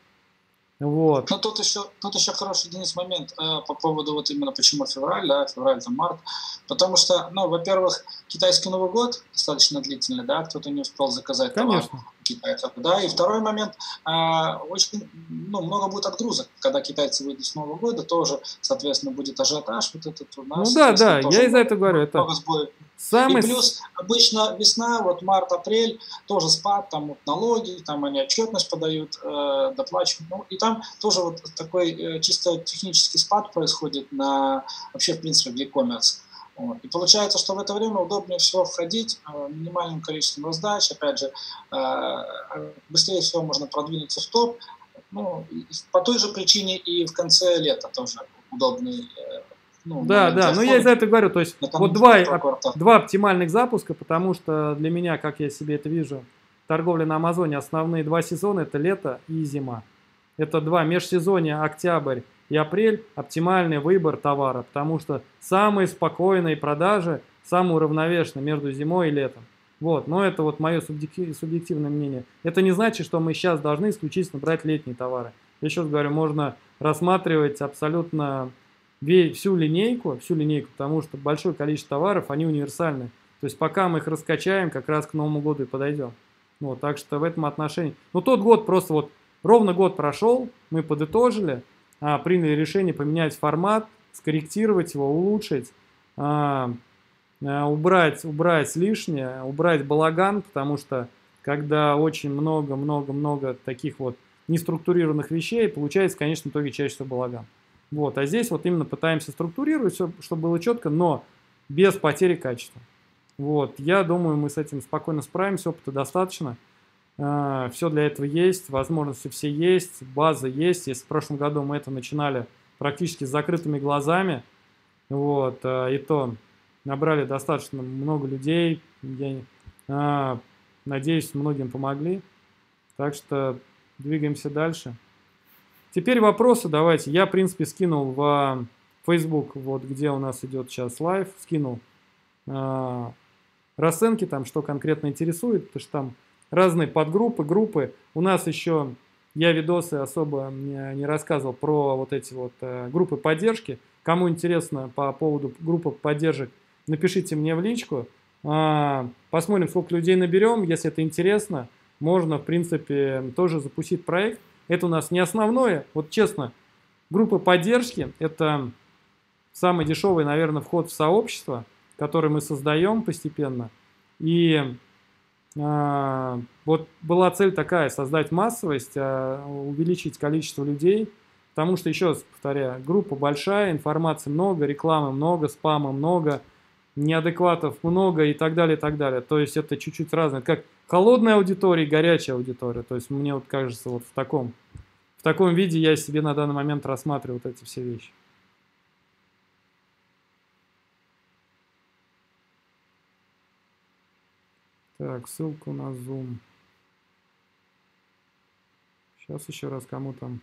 Вот. Ну, тут еще, тут еще хороший, Денис, момент э, по поводу вот именно почему февраль, да, февраль, там, март. Потому что, ну, во-первых, китайский Новый год достаточно длительный, да, кто-то не успел заказать товар у китайцев, да. И второй момент, э, очень, ну, много будет отгрузок, когда китайцы выйдут с Нового года, тоже, соответственно, будет ажиотаж вот этот у нас. Ну да, да, я из-за этого говорю, это самый... И плюс обычно весна, вот март, апрель, тоже спад, там вот налоги, там они отчетность подают, э, доплачивают, ну, и там Там тоже вот такой э, чисто технический спад происходит на вообще, в принципе, в e-commerce. Вот. И получается, что в это время удобнее всего входить э, минимальным количеством раздач. Опять же, э, быстрее всего можно продвинуться в топ. Ну, по той же причине и в конце лета тоже удобный. Э, ну, да, да, но я из-за этого говорю, то есть вот два, два оптимальных запуска, потому что для меня, как я себе это вижу, торговля на Амазоне, основные два сезона – это лето и зима. Это два межсезонья, октябрь и апрель, оптимальный выбор товара, потому что самые спокойные продажи, самые уравновешенные между зимой и летом. Вот, но это вот мое субъективное мнение. Это не значит, что мы сейчас должны исключительно брать летние товары. Я еще раз говорю, можно рассматривать абсолютно всю линейку, всю линейку, потому что большое количество товаров, они универсальны. То есть пока мы их раскачаем, как раз к Новому году и подойдем. Вот, так что в этом отношении. Ну тот год просто вот ровно год прошел, мы подытожили, а, приняли решение поменять формат, скорректировать его, улучшить, а, а, убрать, убрать лишнее, убрать балаган, потому что когда очень много-много-много таких вот неструктурированных вещей, получается, конечно, в итоге чаще всего балаган. Вот, а здесь вот именно пытаемся структурировать все, чтобы было четко, но без потери качества. Вот, я думаю, мы с этим спокойно справимся, опыта достаточно. Все для этого есть, возможности все есть, база есть. Если в прошлом году мы это начинали практически с закрытыми глазами, вот, и то набрали достаточно много людей, я надеюсь, многим помогли. Так что двигаемся дальше. Теперь вопросы давайте. Я, в принципе, скинул в Facebook, вот где у нас идет сейчас лайв, скинул расценки, там, что конкретно интересует, потому что там разные подгруппы, группы. У нас еще, я видосы особо не, не рассказывал про вот эти вот э, группы поддержки. Кому интересно по поводу группы поддержек, напишите мне в личку. А, посмотрим, сколько людей наберем. Если это интересно, можно, в принципе, тоже запустить проект. Это у нас не основное. Вот честно, группы поддержки – это самый дешевый, наверное, вход в сообщество, который мы создаем постепенно. И а, вот была цель такая – создать массовость, а, увеличить количество людей. Потому что, еще раз повторяю, группа большая, информации много, рекламы много, спама много, неадекватов много и так далее, и так далее. То есть это чуть-чуть разное. Как холодная аудитория и горячая аудитория. То есть мне вот кажется, вот в таком, в таком виде я себе на данный момент рассматриваю вот эти все вещи. Так, ссылку на Zoom. Сейчас еще раз кому там...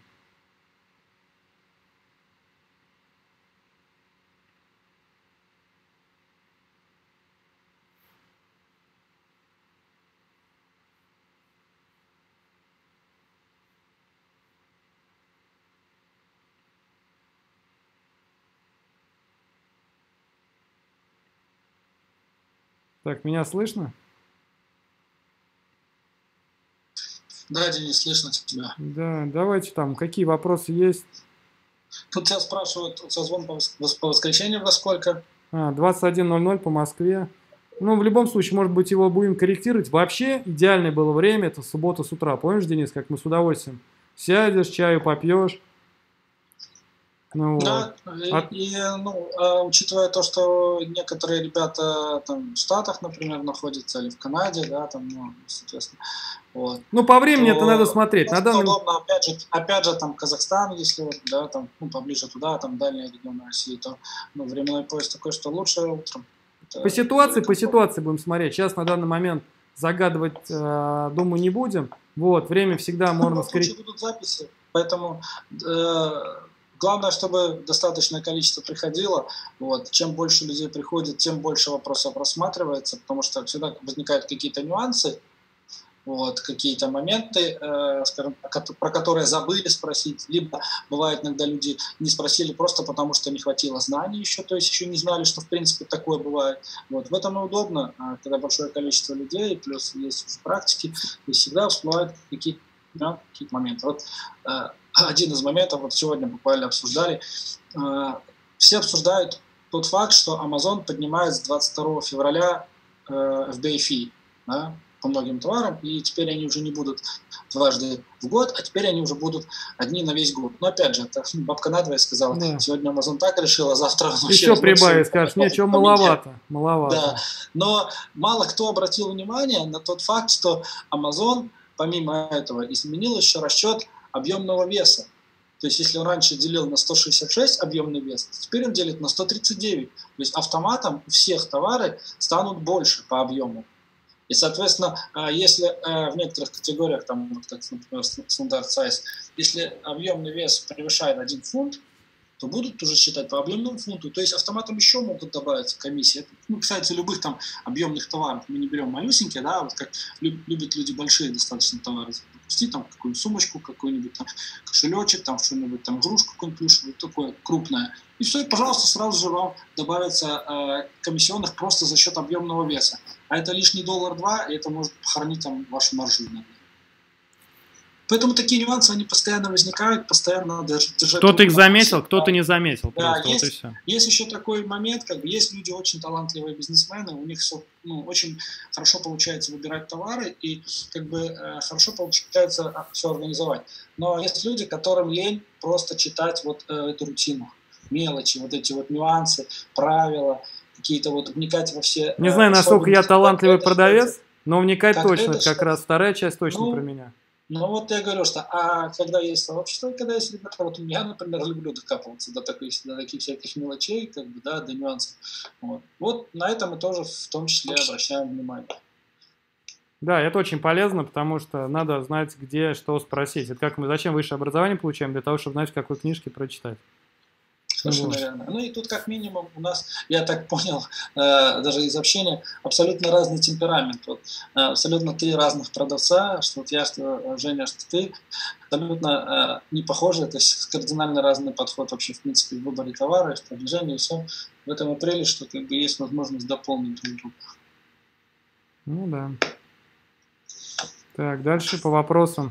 Так, меня слышно? Да, Денис, слышно тебя. Да, давайте там, какие вопросы есть? Тут тебя спрашивают, созвон по, по воскресеньям во сколько? А, двадцать один ноль ноль по Москве. Ну, в любом случае, может быть, его будем корректировать. Вообще, идеальное было время, это суббота с утра. Помнишь, Денис, как мы с удовольствием сядешь, чаю попьешь? Ну, да, вот. и, а... и ну, а, учитывая то, что некоторые ребята там в Штатах, например, находятся, или в Канаде, да, там, ну, соответственно, вот. Ну, по времени то это надо смотреть. На данный... удобно, опять же, опять же, там, Казахстан, если вот, да, там, ну, поближе туда, там, дальние регионы России, то, ну, временной поезд такой, что лучше утром. Это, по ситуации, это по ситуации будем смотреть. Сейчас на данный момент загадывать, э, думаю, не будем. Вот, время всегда можно скорее. будут записи, поэтому э, главное, чтобы достаточное количество приходило. Вот. Чем больше людей приходит, тем больше вопросов рассматривается, потому что всегда возникают какие-то нюансы, вот, какие-то моменты, э, скажем, про которые забыли спросить, либо бывает иногда люди не спросили просто потому, что не хватило знаний еще, то есть еще не знали, что в принципе такое бывает. Вот. В этом и удобно, когда большое количество людей, плюс есть уже практики, и всегда всплывают какие-то, да, какие-то моменты. Вот, э, один из моментов, вот сегодня буквально обсуждали, э, все обсуждают тот факт, что Amazon поднимает с двадцать второго февраля э, эф би эй-фи, да, по многим товарам, и теперь они уже не будут дважды в год, а теперь они уже будут одни на весь год. Но опять же, это бабка надвое сказала, да. Сегодня Amazon так решил, а завтра... Еще прибави, скажешь, нет, что маловато, маловато. Да, но мало кто обратил внимание на тот факт, что Amazon, помимо этого, изменил еще расчет объемного веса. То есть, если он раньше делил на сто шестьдесят шесть объемный вес, теперь он делит на сто тридцать девять. То есть, автоматом всех товары станут больше по объему. И, соответственно, если в некоторых категориях, там, как, например, стандарт size, если объемный вес превышает один фунт, то будут уже считать по объемному фунту. То есть автоматом еще могут добавиться комиссии. Это, ну, касается любых там объемных товаров. Мы не берем малюсенькие, да, вот как любят люди большие достаточно товары. Запустить там какую-нибудь сумочку, какой-нибудь там кошелечек, там что-нибудь, там игрушку какую-нибудь плюшевую, такое крупное. И все, и, пожалуйста, сразу же вам добавится э, комиссионных просто за счет объемного веса. А это лишний доллар-два, и это может похоронить там вашу маржу. Поэтому такие нюансы, они постоянно возникают, постоянно надо держать... Кто-то их заметил, кто-то не заметил. Да, есть, вот и все. Есть еще такой момент, как бы есть люди очень талантливые бизнесмены, у них все, ну, очень хорошо получается выбирать товары и как бы э, хорошо получается все организовать. Но есть люди, которым лень просто читать вот э, эту рутину, мелочи, вот эти вот нюансы, правила, какие-то вот вникать во все... Не знаю, насколько я талантливый продавец, но вникать точно, это как раз вторая часть точно ну, про меня. Ну вот я говорю, что а когда есть сообщество, когда есть ребята, вот я, например, люблю докапываться до, такой, до таких всяких мелочей, как бы, да, до нюансов. Вот. вот на это мы тоже в том числе обращаем внимание. Да, это очень полезно, потому что надо знать, где что спросить. Это как мы зачем высшее образование получаем? Для того, чтобы знать, в какой книжке прочитать. Совершенно Вот. верно. Ну и тут как минимум у нас, я так понял, э, даже из общения, абсолютно разный темперамент. Вот, э, абсолютно три разных продавца, что вот я, что Женя, что ты, абсолютно э, не похожи, то есть кардинально разный подход вообще в принципе в выборе товара, в продвижении, и все. В этом и прелесть, что как бы есть возможность дополнить друг друга. Ну да. Так, дальше по вопросам.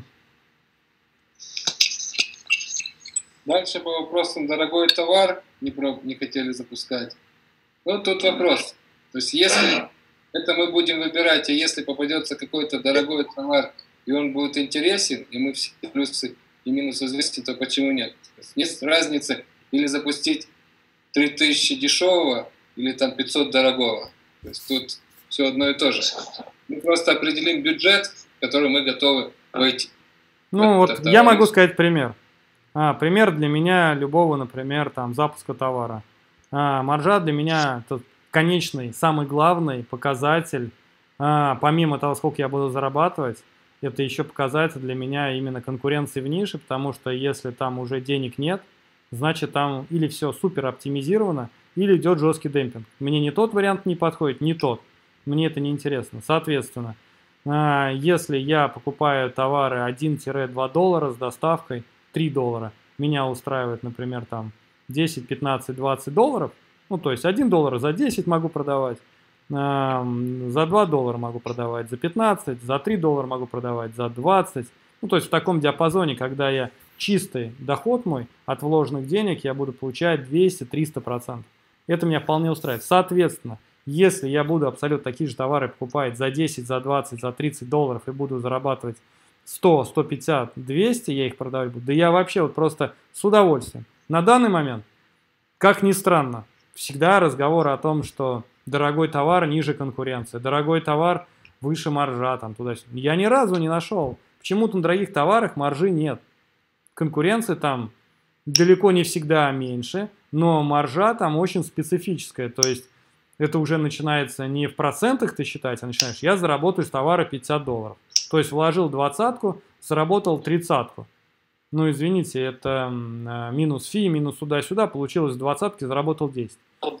Дальше по вопросам дорогой товар не, про, не хотели запускать. Вот тут вопрос. То есть если это мы будем выбирать, а если попадется какой-то дорогой товар, и он будет интересен, и мы все плюсы и минусы взвесим, то почему нет? То есть есть разница или запустить три тысячи дешевого, или там пятьсот дорогого. То есть тут все одно и то же. Мы просто определим бюджет, в который мы готовы войти. Ну вот вот я могу сказать пример. А, пример для меня любого, например, там запуска товара. А, маржа для меня это конечный, самый главный показатель. А, помимо того, сколько я буду зарабатывать, это еще показатель для меня именно конкуренции в нише, потому что если там уже денег нет, значит там или все супер оптимизировано, или идет жесткий демпинг. Мне не тот вариант не подходит, не тот. Мне это не интересно. Соответственно, а, если я покупаю товары один-два доллара с доставкой, три доллара. Меня устраивает, например, там десять, пятнадцать, двадцать долларов. Ну, то есть один доллар за десять могу продавать, э, за два доллара могу продавать, за пятнадцать, за три доллара могу продавать, за двадцать. Ну, то есть в таком диапазоне, когда я чистый доход мой от вложенных денег, я буду получать двести-триста процентов. Это меня вполне устраивает. Соответственно, если я буду абсолютно такие же товары покупать за десять, за двадцать, за тридцать долларов и буду зарабатывать сто, сто пятьдесят, двести, я их продавать буду. Да я вообще вот просто с удовольствием. На данный момент, как ни странно, всегда разговоры о том, что дорогой товар ниже конкуренции, дорогой товар выше маржа, там туда-сюда. Я ни разу не нашел. Почему-то на дорогих товарах маржи нет. Конкуренции там далеко не всегда меньше, но маржа там очень специфическая. То есть это уже начинается не в процентах ты считать, а начинаешь, я заработаю с товара пятьдесят долларов. То есть вложил двадцатку, заработал тридцатку. Ну, извините, это э, минус фи, минус туда-сюда, получилось двадцатки, заработал десять.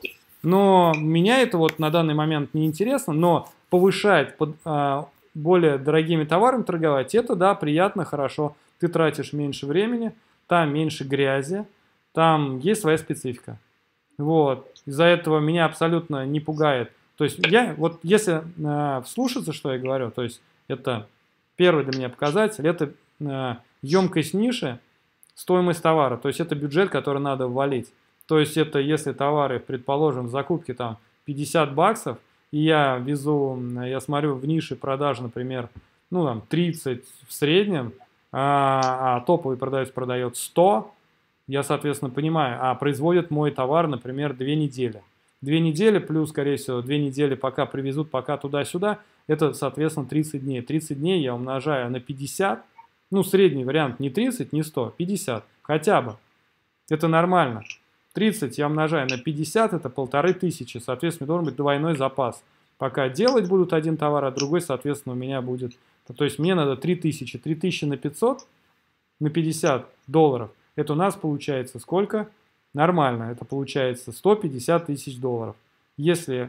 Но меня это вот на данный момент не интересно, но повышать под э, более дорогими товарами торговать, это да, приятно, хорошо. Ты тратишь меньше времени, там меньше грязи, там есть своя специфика. Вот. Из-за этого меня абсолютно не пугает. То есть я, вот если э, вслушаться, что я говорю, то есть это первый для меня показатель, это э, емкость ниши, стоимость товара, то есть это бюджет, который надо ввалить. То есть это если товары, предположим, в закупке там пятьдесят баксов, и я везу, я смотрю в нише продаж, например, ну там тридцать в среднем, а, а топовый продавец продает сто, я, соответственно, понимаю, а производит мой товар, например, две недели. Две недели плюс, скорее всего, две недели пока привезут, пока туда-сюда, это, соответственно, тридцать дней. тридцать дней я умножаю на пятьдесят, ну, средний вариант не тридцать, не сто, пятьдесят, хотя бы. Это нормально. тридцать я умножаю на пятьдесят, это полторы тысячи, соответственно, должен быть двойной запас. Пока делать будут один товар, а другой, соответственно, у меня будет... То есть мне надо три тысячи, три тысячи на пятьсот, на пятьдесят долларов. Это у нас получается сколько? Нормально, это получается сто пятьдесят тысяч долларов. Если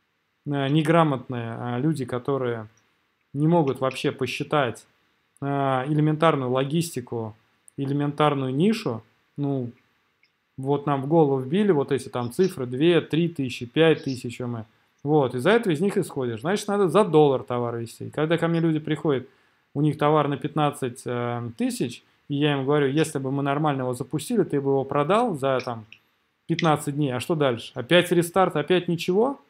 э, неграмотные э, люди, которые не могут вообще посчитать э, элементарную логистику, элементарную нишу, ну, вот нам в голову вбили вот эти там цифры две-три тысячи, пять тысяч, мы. Вот, из-за этого из них исходишь. Значит, надо за доллар товар вести. И когда ко мне люди приходят, у них товар на пятнадцать э, тысяч, и я им говорю, если бы мы нормально его запустили, ты бы его продал за там пятнадцать дней, а что дальше? Опять рестарт, опять ничего?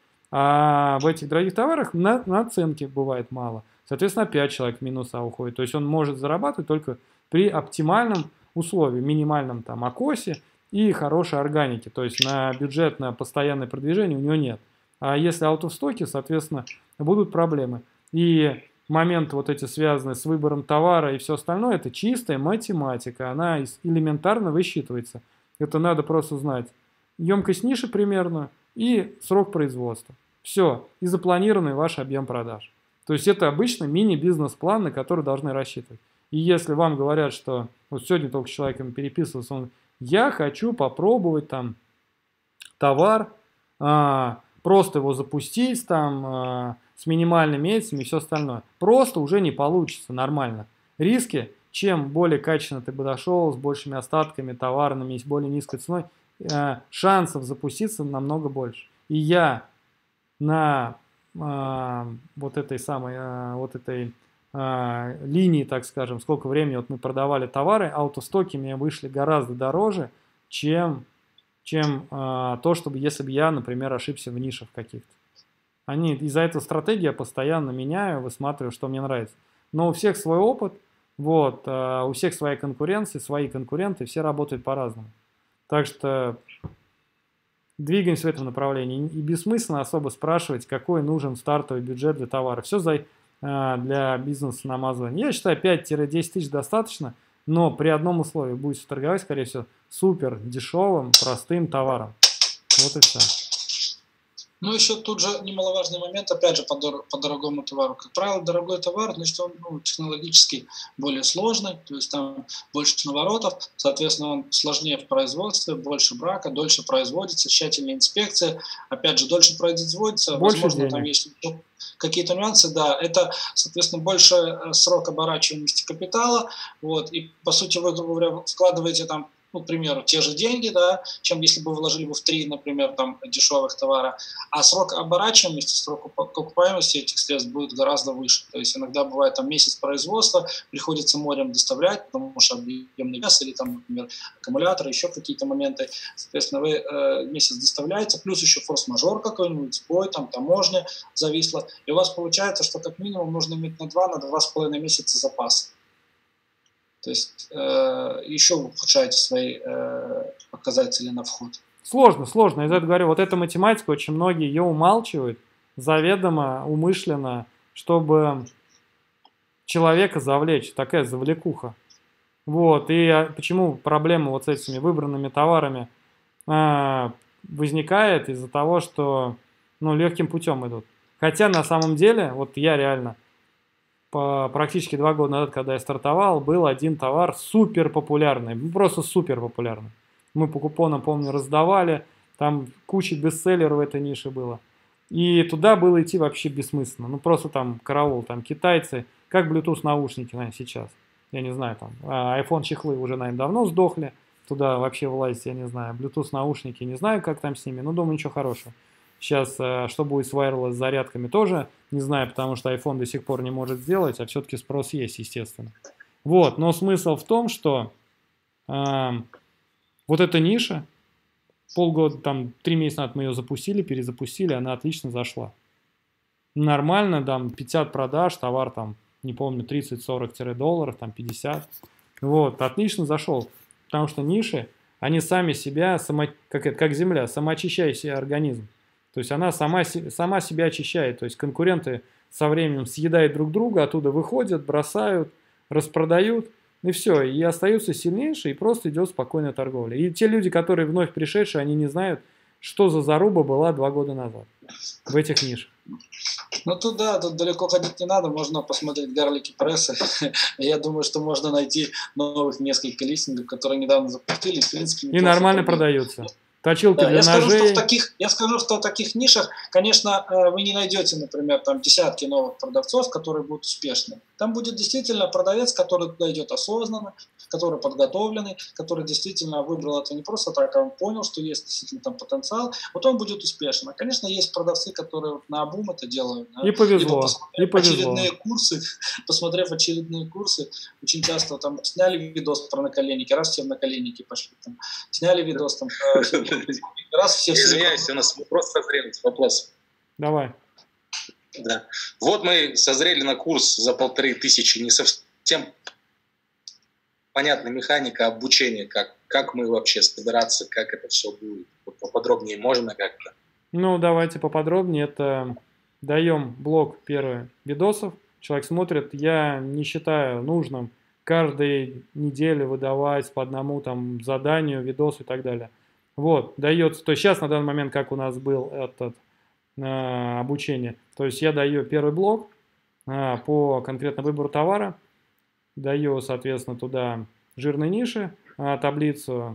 А в этих дорогих товарах на, наценки бывает мало. Соответственно, опять человек в минуса уходит. То есть он может зарабатывать только при оптимальном условии, минимальном там окосе и хорошей органике. То есть на бюджет, на постоянное продвижение у него нет. А если аут оф стоке, соответственно, будут проблемы. И моменты вот эти связанные с выбором товара и все остальное, это чистая математика, она элементарно высчитывается. Это надо просто знать емкость ниши примерно и срок производства. Все, и запланированный ваш объем продаж. То есть это обычно мини-бизнес-план, на который должны рассчитывать. И если вам говорят, что вот сегодня только с человеком переписывался, он Я хочу попробовать там товар, а, просто его запустить там а, с минимальными этими и все остальное. Просто уже не получится нормально. Риски, чем более качественно ты подошел, с большими остатками, товарными, с более низкой ценой, а, шансов запуститься намного больше. И я на а, вот этой самой, а, вот этой а, линии, так скажем, сколько времени вот мы продавали товары, аутостоки мне вышли гораздо дороже, чем, чем а, то, чтобы, если бы я, например, ошибся в нишах каких-то. Они, из-за этого стратегии я постоянно меняю, высматриваю, что мне нравится. Но у всех свой опыт, вот, а, у всех свои конкуренции, свои конкуренты, все работают по-разному. Так что двигаемся в этом направлении. И бессмысленно особо спрашивать, какой нужен стартовый бюджет для товара. Все за, для бизнеса на Амазоне. Я считаю, пять-десять тысяч достаточно, но при одном условии: будете торговать, скорее всего, супер дешевым, простым товаром. Вот и все. Ну, еще тут же немаловажный момент, опять же, по, дор по дорогому товару. Как правило, дорогой товар, значит, он ну, технологически более сложный, то есть там больше наворотов, соответственно, он сложнее в производстве, больше брака, дольше производится, тщательнее инспекция, опять же, дольше производится, больше возможно, денег. Там есть какие-то нюансы, да, это, соответственно, больше срок оборачиваемости капитала, вот, и, по сути, вы, грубо говоря, вкладываете там, ну, к примеру, те же деньги, да, чем если бы вы вложили бы в три, например, там, дешевых товара, а срок оборачиваемости, срок окупаемости этих средств будет гораздо выше. То есть иногда бывает там месяц производства, приходится морем доставлять, потому что объемный вес или там, например, аккумуляторы, еще какие-то моменты. Соответственно, вы э, месяц доставляете, плюс еще форс-мажор какой-нибудь, сбой, там, таможня зависла, и у вас получается, что как минимум нужно иметь на два, на два с половиной месяца запас. То есть э, еще ухудшаете свои э, показатели на вход. Сложно, сложно. Я за это говорю, вот эта математика, очень многие ее умалчивают заведомо, умышленно, чтобы человека завлечь. Такая завлекуха. Вот. И почему проблема вот с этими выбранными товарами э, возникает из-за того, что ну, легким путем идут. Хотя на самом деле, вот я реально по, практически два года назад, когда я стартовал, был один товар супер популярный, просто супер популярный. Мы по купонам, помню, раздавали, там куча бестселлеров в этой нише было. И туда было идти вообще бессмысленно. Ну просто там караул, там китайцы, как Bluetooth наушники, наверное, сейчас. Я не знаю, там iPhone чехлы уже, наверное, давно сдохли. Туда вообще влазить, я не знаю. Bluetooth наушники, не знаю, как там с ними, но думаю, ничего хорошего. Сейчас, что будет с wireless зарядками, тоже не знаю, потому что iPhone до сих пор не может сделать, а все-таки спрос есть, естественно. Вот, но смысл в том, что э, вот эта ниша, полгода, там, три месяца назад мы ее запустили, перезапустили, она отлично зашла. Нормально, там, пятьдесят продаж, товар, там, не помню, тридцать-сорок долларов, там, пятьдесят. Вот, отлично зашел, потому что ниши, они сами себя, само, как, это, как земля, самоочищающий организм. То есть она сама, сама себя очищает. То есть конкуренты со временем съедают друг друга, оттуда выходят, бросают, распродают, и все. И остаются сильнейшие, и просто идет спокойная торговля. И те люди, которые вновь пришедшие, они не знают, что за заруба была два года назад в этих нишах. Ну тут да, тут далеко ходить не надо, можно посмотреть гарлики прессы. Я думаю, что можно найти новых несколько листингов, которые недавно запустили. В принципе, и нормально продаются. Точилки да, для я ножей. Скажу, что в таких, я скажу, что в таких нишах, конечно, вы не найдете, например, там десятки новых продавцов, которые будут успешны. Там будет действительно продавец, который туда идет осознанно, который подготовленный, который действительно выбрал это не просто так, а он понял, что есть действительно там потенциал, вот он будет успешен. А, конечно, есть продавцы, которые вот наобум это делают. Да? И повезло. И повезло. Очередные курсы, посмотрев очередные курсы, очень часто там сняли видос про наколенники, раз все в наколенники пошли, там, сняли видос там, раз все... Извиняюсь, у нас вопрос созрел, вопрос. Давай. Да. Вот мы созрели на курс за полторы тысячи, не совсем понятная механика обучения, как, как мы вообще собираться, как это все будет. Поподробнее можно как-то? Ну, давайте поподробнее. Это даем блок первый видосов, человек смотрит. Я не считаю нужным каждой неделе выдавать по одному там заданию, видос и так далее. Вот, дается. То есть сейчас на данный момент, как у нас был этот э, обучение, то есть я даю первый блок э, по конкретно выбору товара, даю, соответственно, туда жирные ниши, э, таблицу,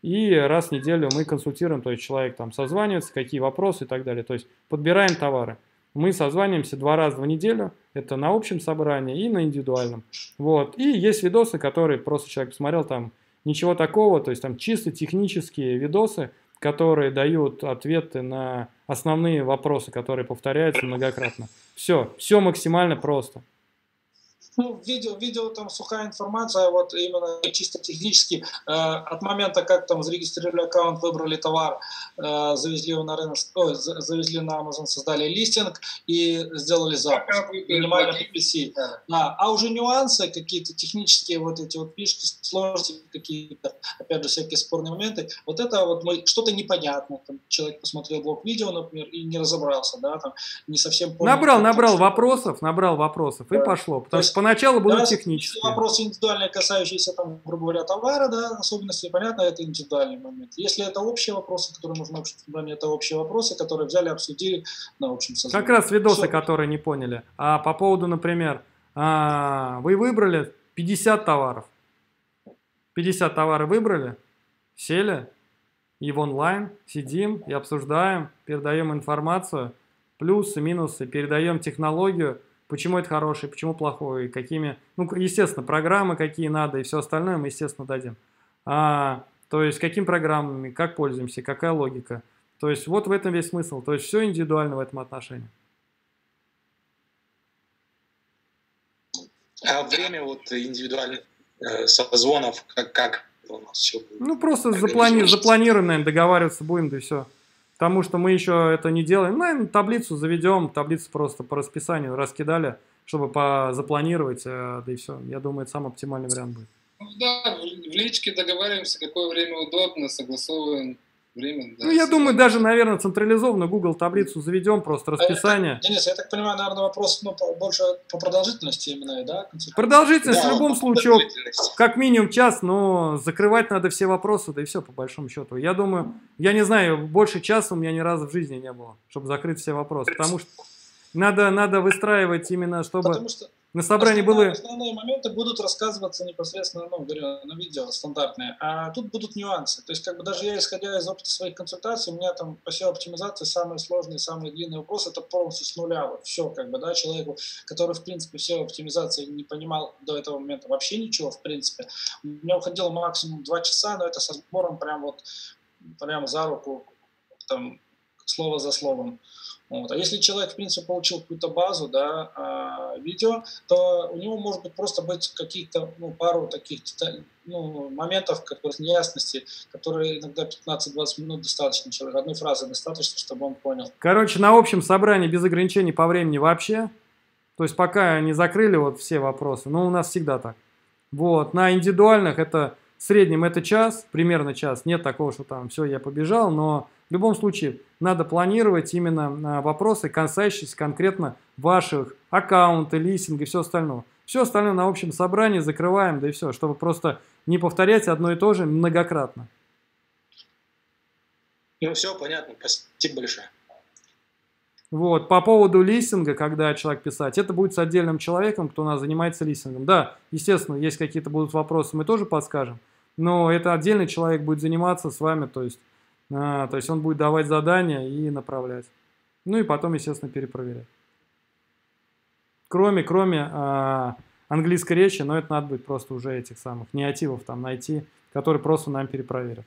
и раз в неделю мы консультируем, то есть человек там созванивается, какие вопросы и так далее. То есть подбираем товары. Мы созваниваемся два раза в неделю, это на общем собрании и на индивидуальном. Вот. И есть видосы, которые просто человек посмотрел, там ничего такого, то есть там чисто технические видосы, которые дают ответы на основные вопросы, которые повторяются многократно. Все, все максимально просто. Ну, видео, видео там сухая информация, вот именно чисто технически, э, от момента, как там зарегистрировали аккаунт, выбрали товар, э, завезли его на рынок, о, завезли на Amazon, создали листинг и сделали запуск. Минимально пи пи си. Да. А уже нюансы, какие-то технические вот эти вот фишки, сложности какие-то, опять же, всякие спорные моменты, вот это вот мы, что-то непонятно. Там, человек посмотрел блок видео, например, и не разобрался, да, там, не совсем понял. Набрал, набрал вопросов, набрал вопросов, да. И пошло. Потому что поначалу будут да, технические. Вопросы индивидуальные, касающиеся, там, грубо говоря, товара, да, особенности, понятно, это индивидуальный момент. Если это общие вопросы, которые нужны общему собранию, это общие вопросы, которые взяли, обсудили на общем созвоне. Как раз видосы, Все. Которые не поняли. А по поводу, например, вы выбрали пятьдесят товаров. пятьдесят товаров выбрали, сели и в онлайн сидим и обсуждаем, передаем информацию, плюсы, минусы, передаем технологию, почему это хороший, почему плохой, какими, ну, естественно, программы какие надо и все остальное мы, естественно, дадим. А, то есть, какими программами, как пользуемся, какая логика. То есть, вот в этом весь смысл. То есть, все индивидуально в этом отношении. А время вот индивидуальных э, созвонов, как, как у нас все будет? Ну, просто заплани запланируем, наверное, договариваться будем, да и все. Потому что мы еще это не делаем. Наверное, таблицу заведем, таблицу просто по расписанию раскидали, чтобы по запланировать, да и все. Я думаю, это самый оптимальный вариант будет. Ну, да, в личке договариваемся, какое время удобно, согласовываем время. Да, ну, я думаю, даже, наверное, централизованно Google таблицу заведем, просто расписание. А, Денис, я так понимаю, наверное, вопрос ну, больше по продолжительности именно, да? Продолжительность да, в любом случае, как минимум час, но закрывать надо все вопросы, да и все, по большому счету. Я думаю, я не знаю, больше часа у меня ни разу в жизни не было, чтобы закрыть все вопросы, потому что надо, надо выстраивать именно, чтобы... Потому что... На собрании основные, было... Основные моменты будут рассказываться непосредственно, ну, говорю, на видео стандартные, а тут будут нюансы. То есть, как бы даже я, исходя из опыта своих консультаций, у меня там по сео оптимизации самые сложные, самые длинные вопросы, это полностью с нуля. Вот все, как бы, да, человеку, который, в принципе, сео оптимизации не понимал до этого момента вообще ничего, в принципе. У меня уходило максимум два часа, но это со сбором прям вот, прям за руку, там, слово за словом. Вот. А если человек, в принципе, получил какую-то базу, да, э, видео, то у него может быть просто быть каких-то, ну, пару таких ну, моментов, каких-то неясностей, которые иногда пятнадцать-двадцать минут достаточно. Человек одной фразы достаточно, чтобы он понял. Короче, на общем собрании без ограничений по времени вообще. То есть пока не закрыли вот все вопросы. Но у нас всегда так. Вот. На индивидуальных это в среднем это час, примерно час. Нет такого, что там все, я побежал, но... В любом случае, надо планировать именно вопросы, касающиеся конкретно ваших аккаунтов, листинга и все остальное. Все остальное на общем собрании закрываем, да и все, чтобы просто не повторять одно и то же многократно. Ну все, понятно, спасибо большое. Вот, по поводу листинга, когда человек писать, это будет с отдельным человеком, кто у нас занимается листингом. Да, естественно, есть какие-то будут вопросы, мы тоже подскажем, но это отдельный человек будет заниматься с вами, то есть... А, то есть он будет давать задания и направлять. Ну и потом, естественно, перепроверять. Кроме, кроме а, английской речи, но это надо будет просто уже этих самых неативов там найти, которые просто нам перепроверят.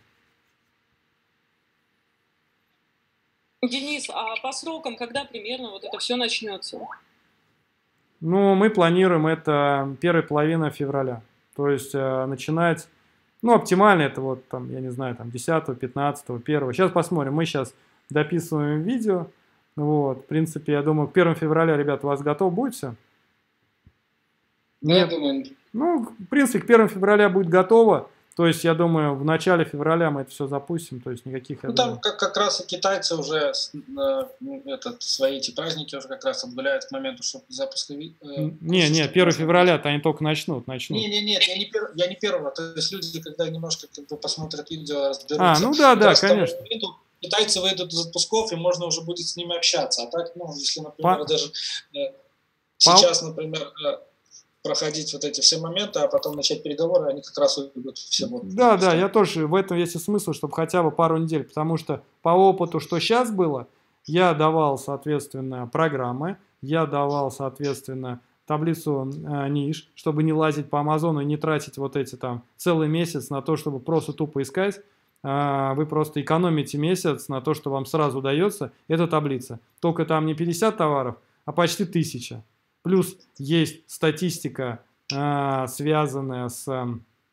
Денис, а по срокам, когда примерно вот это все начнется? Ну, мы планируем это первая половина февраля. То есть а, начинать... Ну, оптимально это вот там, я не знаю, там десятого, пятнадцатого, первого. Сейчас посмотрим. Мы сейчас дописываем видео. Вот, в принципе, я думаю, к первому февраля, ребята, у вас готово будет все? Да, я думаю. Ну, в принципе, к первому февраля будет готово. То есть, я думаю, в начале февраля мы это все запустим. То есть, никаких... Ну, там как, как раз и китайцы уже э, этот, свои эти праздники уже как раз отгуляют к моменту, чтобы запуска... Э, не, не, первого февраля-то они только начнут. начнут. Не, не, нет, я не, пер, я не первого. То есть, люди, когда немножко как бы, посмотрят видео, разберутся. А, ну да, да, конечно. Виду, китайцы выйдут из отпусков, и можно уже будет с ними общаться. А так, ну, если, например, По... даже э, сейчас, например... Э, проходить вот эти все моменты, а потом начать переговоры, они как раз идут все вот. Да, да, я тоже в этом есть и смысл, чтобы хотя бы пару недель, потому что по опыту, что сейчас было, я давал, соответственно, программы, я давал, соответственно, таблицу э, ниш, чтобы не лазить по Амазону и не тратить вот эти там целый месяц на то, чтобы просто тупо искать. Э, вы просто экономите месяц на то, что вам сразу дается эта таблица. Только там не пятьдесят товаров, а почти тысяча. Плюс есть статистика, э, связанная с... Э,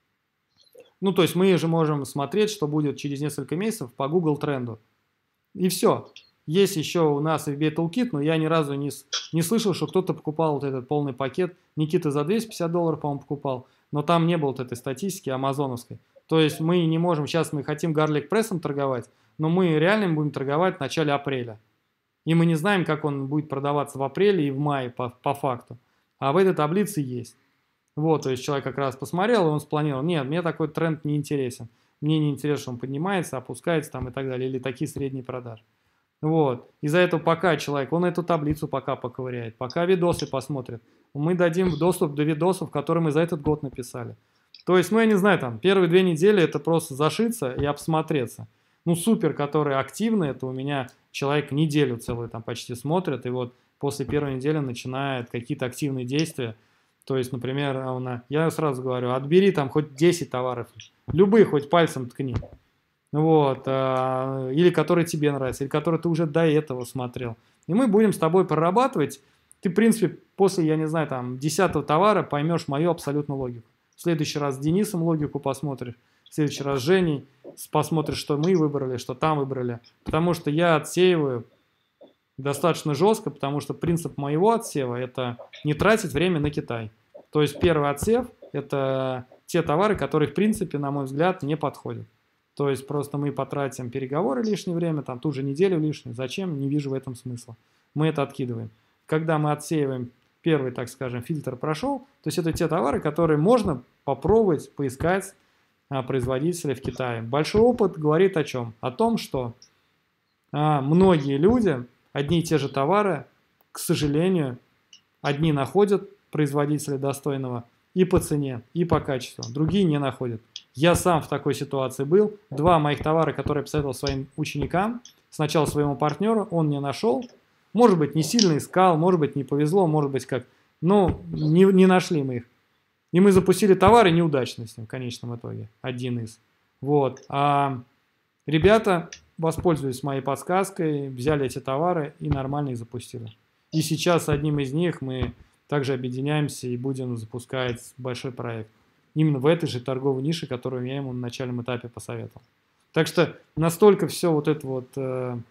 ну, то есть мы же можем смотреть, что будет через несколько месяцев по Google тренду. И все. Есть еще у нас эф би эй Toolkit, но я ни разу не, не слышал, что кто-то покупал вот этот полный пакет. Никита за двести пятьдесят долларов, по-моему, покупал, но там не было вот этой статистики амазоновской. То есть мы не можем, сейчас мы хотим Garlic Press'ом торговать, но мы реально будем торговать в начале апреля. И мы не знаем, как он будет продаваться в апреле и в мае по, по факту. А в этой таблице есть. Вот, то есть человек как раз посмотрел, и он спланировал. Нет, мне такой тренд не интересен. Мне не интересно, что он поднимается, опускается там и так далее. Или такие средние продажи. Вот. Из-за этого пока человек, он эту таблицу пока поковыряет, пока видосы посмотрит. Мы дадим доступ до видосов, которые мы за этот год написали. То есть, ну я не знаю, там первые две недели это просто зашиться и обсмотреться. Ну супер, которые активны, это у меня человек неделю целую там почти смотрит, и вот после первой недели начинает какие-то активные действия. То есть, например, он, я сразу говорю, отбери там хоть десять товаров, любые, хоть пальцем ткни. Вот, а, или который тебе нравится, или который ты уже до этого смотрел. И мы будем с тобой прорабатывать. Ты, в принципе, после, я не знаю, там, десятого товара поймешь мою абсолютную логику. В следующий раз с Денисом логику посмотришь, в следующий раз с Женей посмотришь, что мы выбрали, что там выбрали. Потому что я отсеиваю достаточно жестко, потому что принцип моего отсева – это не тратить время на Китай. То есть первый отсев – это те товары, которые, в принципе, на мой взгляд, не подходят. То есть просто мы потратим переговоры лишнее время, там ту же неделю лишнюю. Зачем? Не вижу в этом смысла. Мы это откидываем. Когда мы отсеиваем, первый, так скажем, фильтр прошел, то есть это те товары, которые можно попробовать поискать а, производителей в Китае. Большой опыт говорит о чем? О том, что а, многие люди одни и те же товары, к сожалению, одни находят производителя достойного и по цене, и по качеству, другие не находят. Я сам в такой ситуации был. Два моих товара, которые я посоветовал своим ученикам, сначала своему партнеру, он не нашел. Может быть, не сильно искал, может быть, не повезло, может быть, как. Но не, не нашли мы их. И мы запустили товары неудачно с ним в конечном итоге. Один из. Вот. А ребята, воспользуясь моей подсказкой, взяли эти товары и нормально их запустили. И сейчас с одним из них мы также объединяемся и будем запускать большой проект. Именно в этой же торговой нише, которую я ему на начальном этапе посоветовал. Так что настолько все вот это вот... Э, э,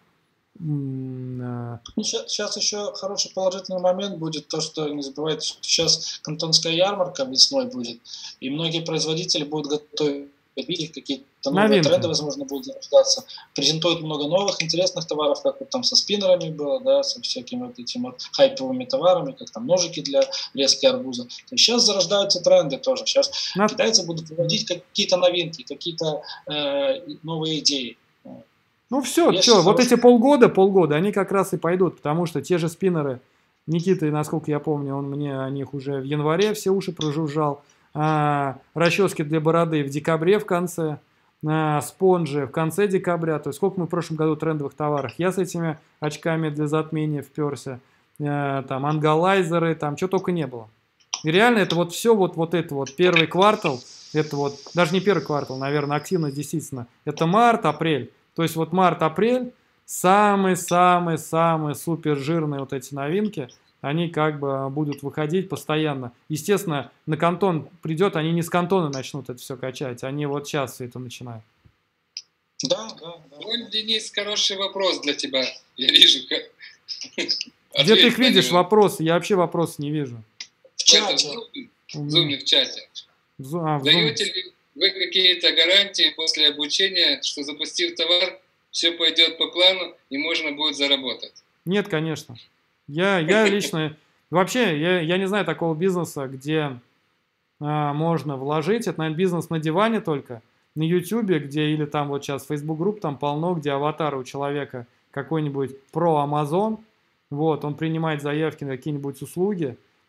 ну, сейчас, сейчас еще хороший положительный момент будет то, что не забывайте, что сейчас кантонская ярмарка весной будет, и многие производители будут готовить видеть какие-то новые новинки. Тренды, возможно, будут зарождаться. Презентуют много новых интересных товаров, как вот там со спиннерами было, да, со всякими вот этими вот хайповыми товарами, как там ножики для резки арбуза. То есть сейчас зарождаются тренды тоже. Сейчас На... китайцы будут вводить какие-то новинки, какие-то э, новые идеи. Ну все, Есть все, вот эти полгода, полгода, они как раз и пойдут, потому что те же спиннеры, Никита, насколько я помню, он мне о них уже в январе все уши прожужжал. А, расчески для бороды в декабре в конце, а, спонжи в конце декабря. То есть сколько мы в прошлом году трендовых товарах. Я с этими очками для затмения вперся. А, там ангалайзеры, там что только не было. И реально это вот все, вот, вот это вот первый квартал, это вот, даже не первый квартал, наверное, активность действительно. Это март, апрель. То есть вот март-апрель, самые-самые-самые супер жирные вот эти новинки, они как бы будут выходить постоянно. Естественно, на Кантон придет, они не с Кантона начнут это все качать, они вот сейчас все это начинают. Да, да, да. Вот, Денис, хороший вопрос для тебя. Я вижу, как... Где ты их видишь, вопросы? Я вообще вопросы не вижу. В чате. В зуме, в чате. А, в Даете ли вы какие-то гарантии после обучения, что запустив товар, все пойдет по плану и можно будет заработать? Нет, конечно. Я, я лично, вообще, я, я не знаю такого бизнеса, где а, можно вложить. Это, наверное, бизнес на диване только, на Ютубе, где, или там вот сейчас Facebook групп там полно, где аватар у человека какой-нибудь про Amazon, вот, он принимает заявки на какие-нибудь услуги,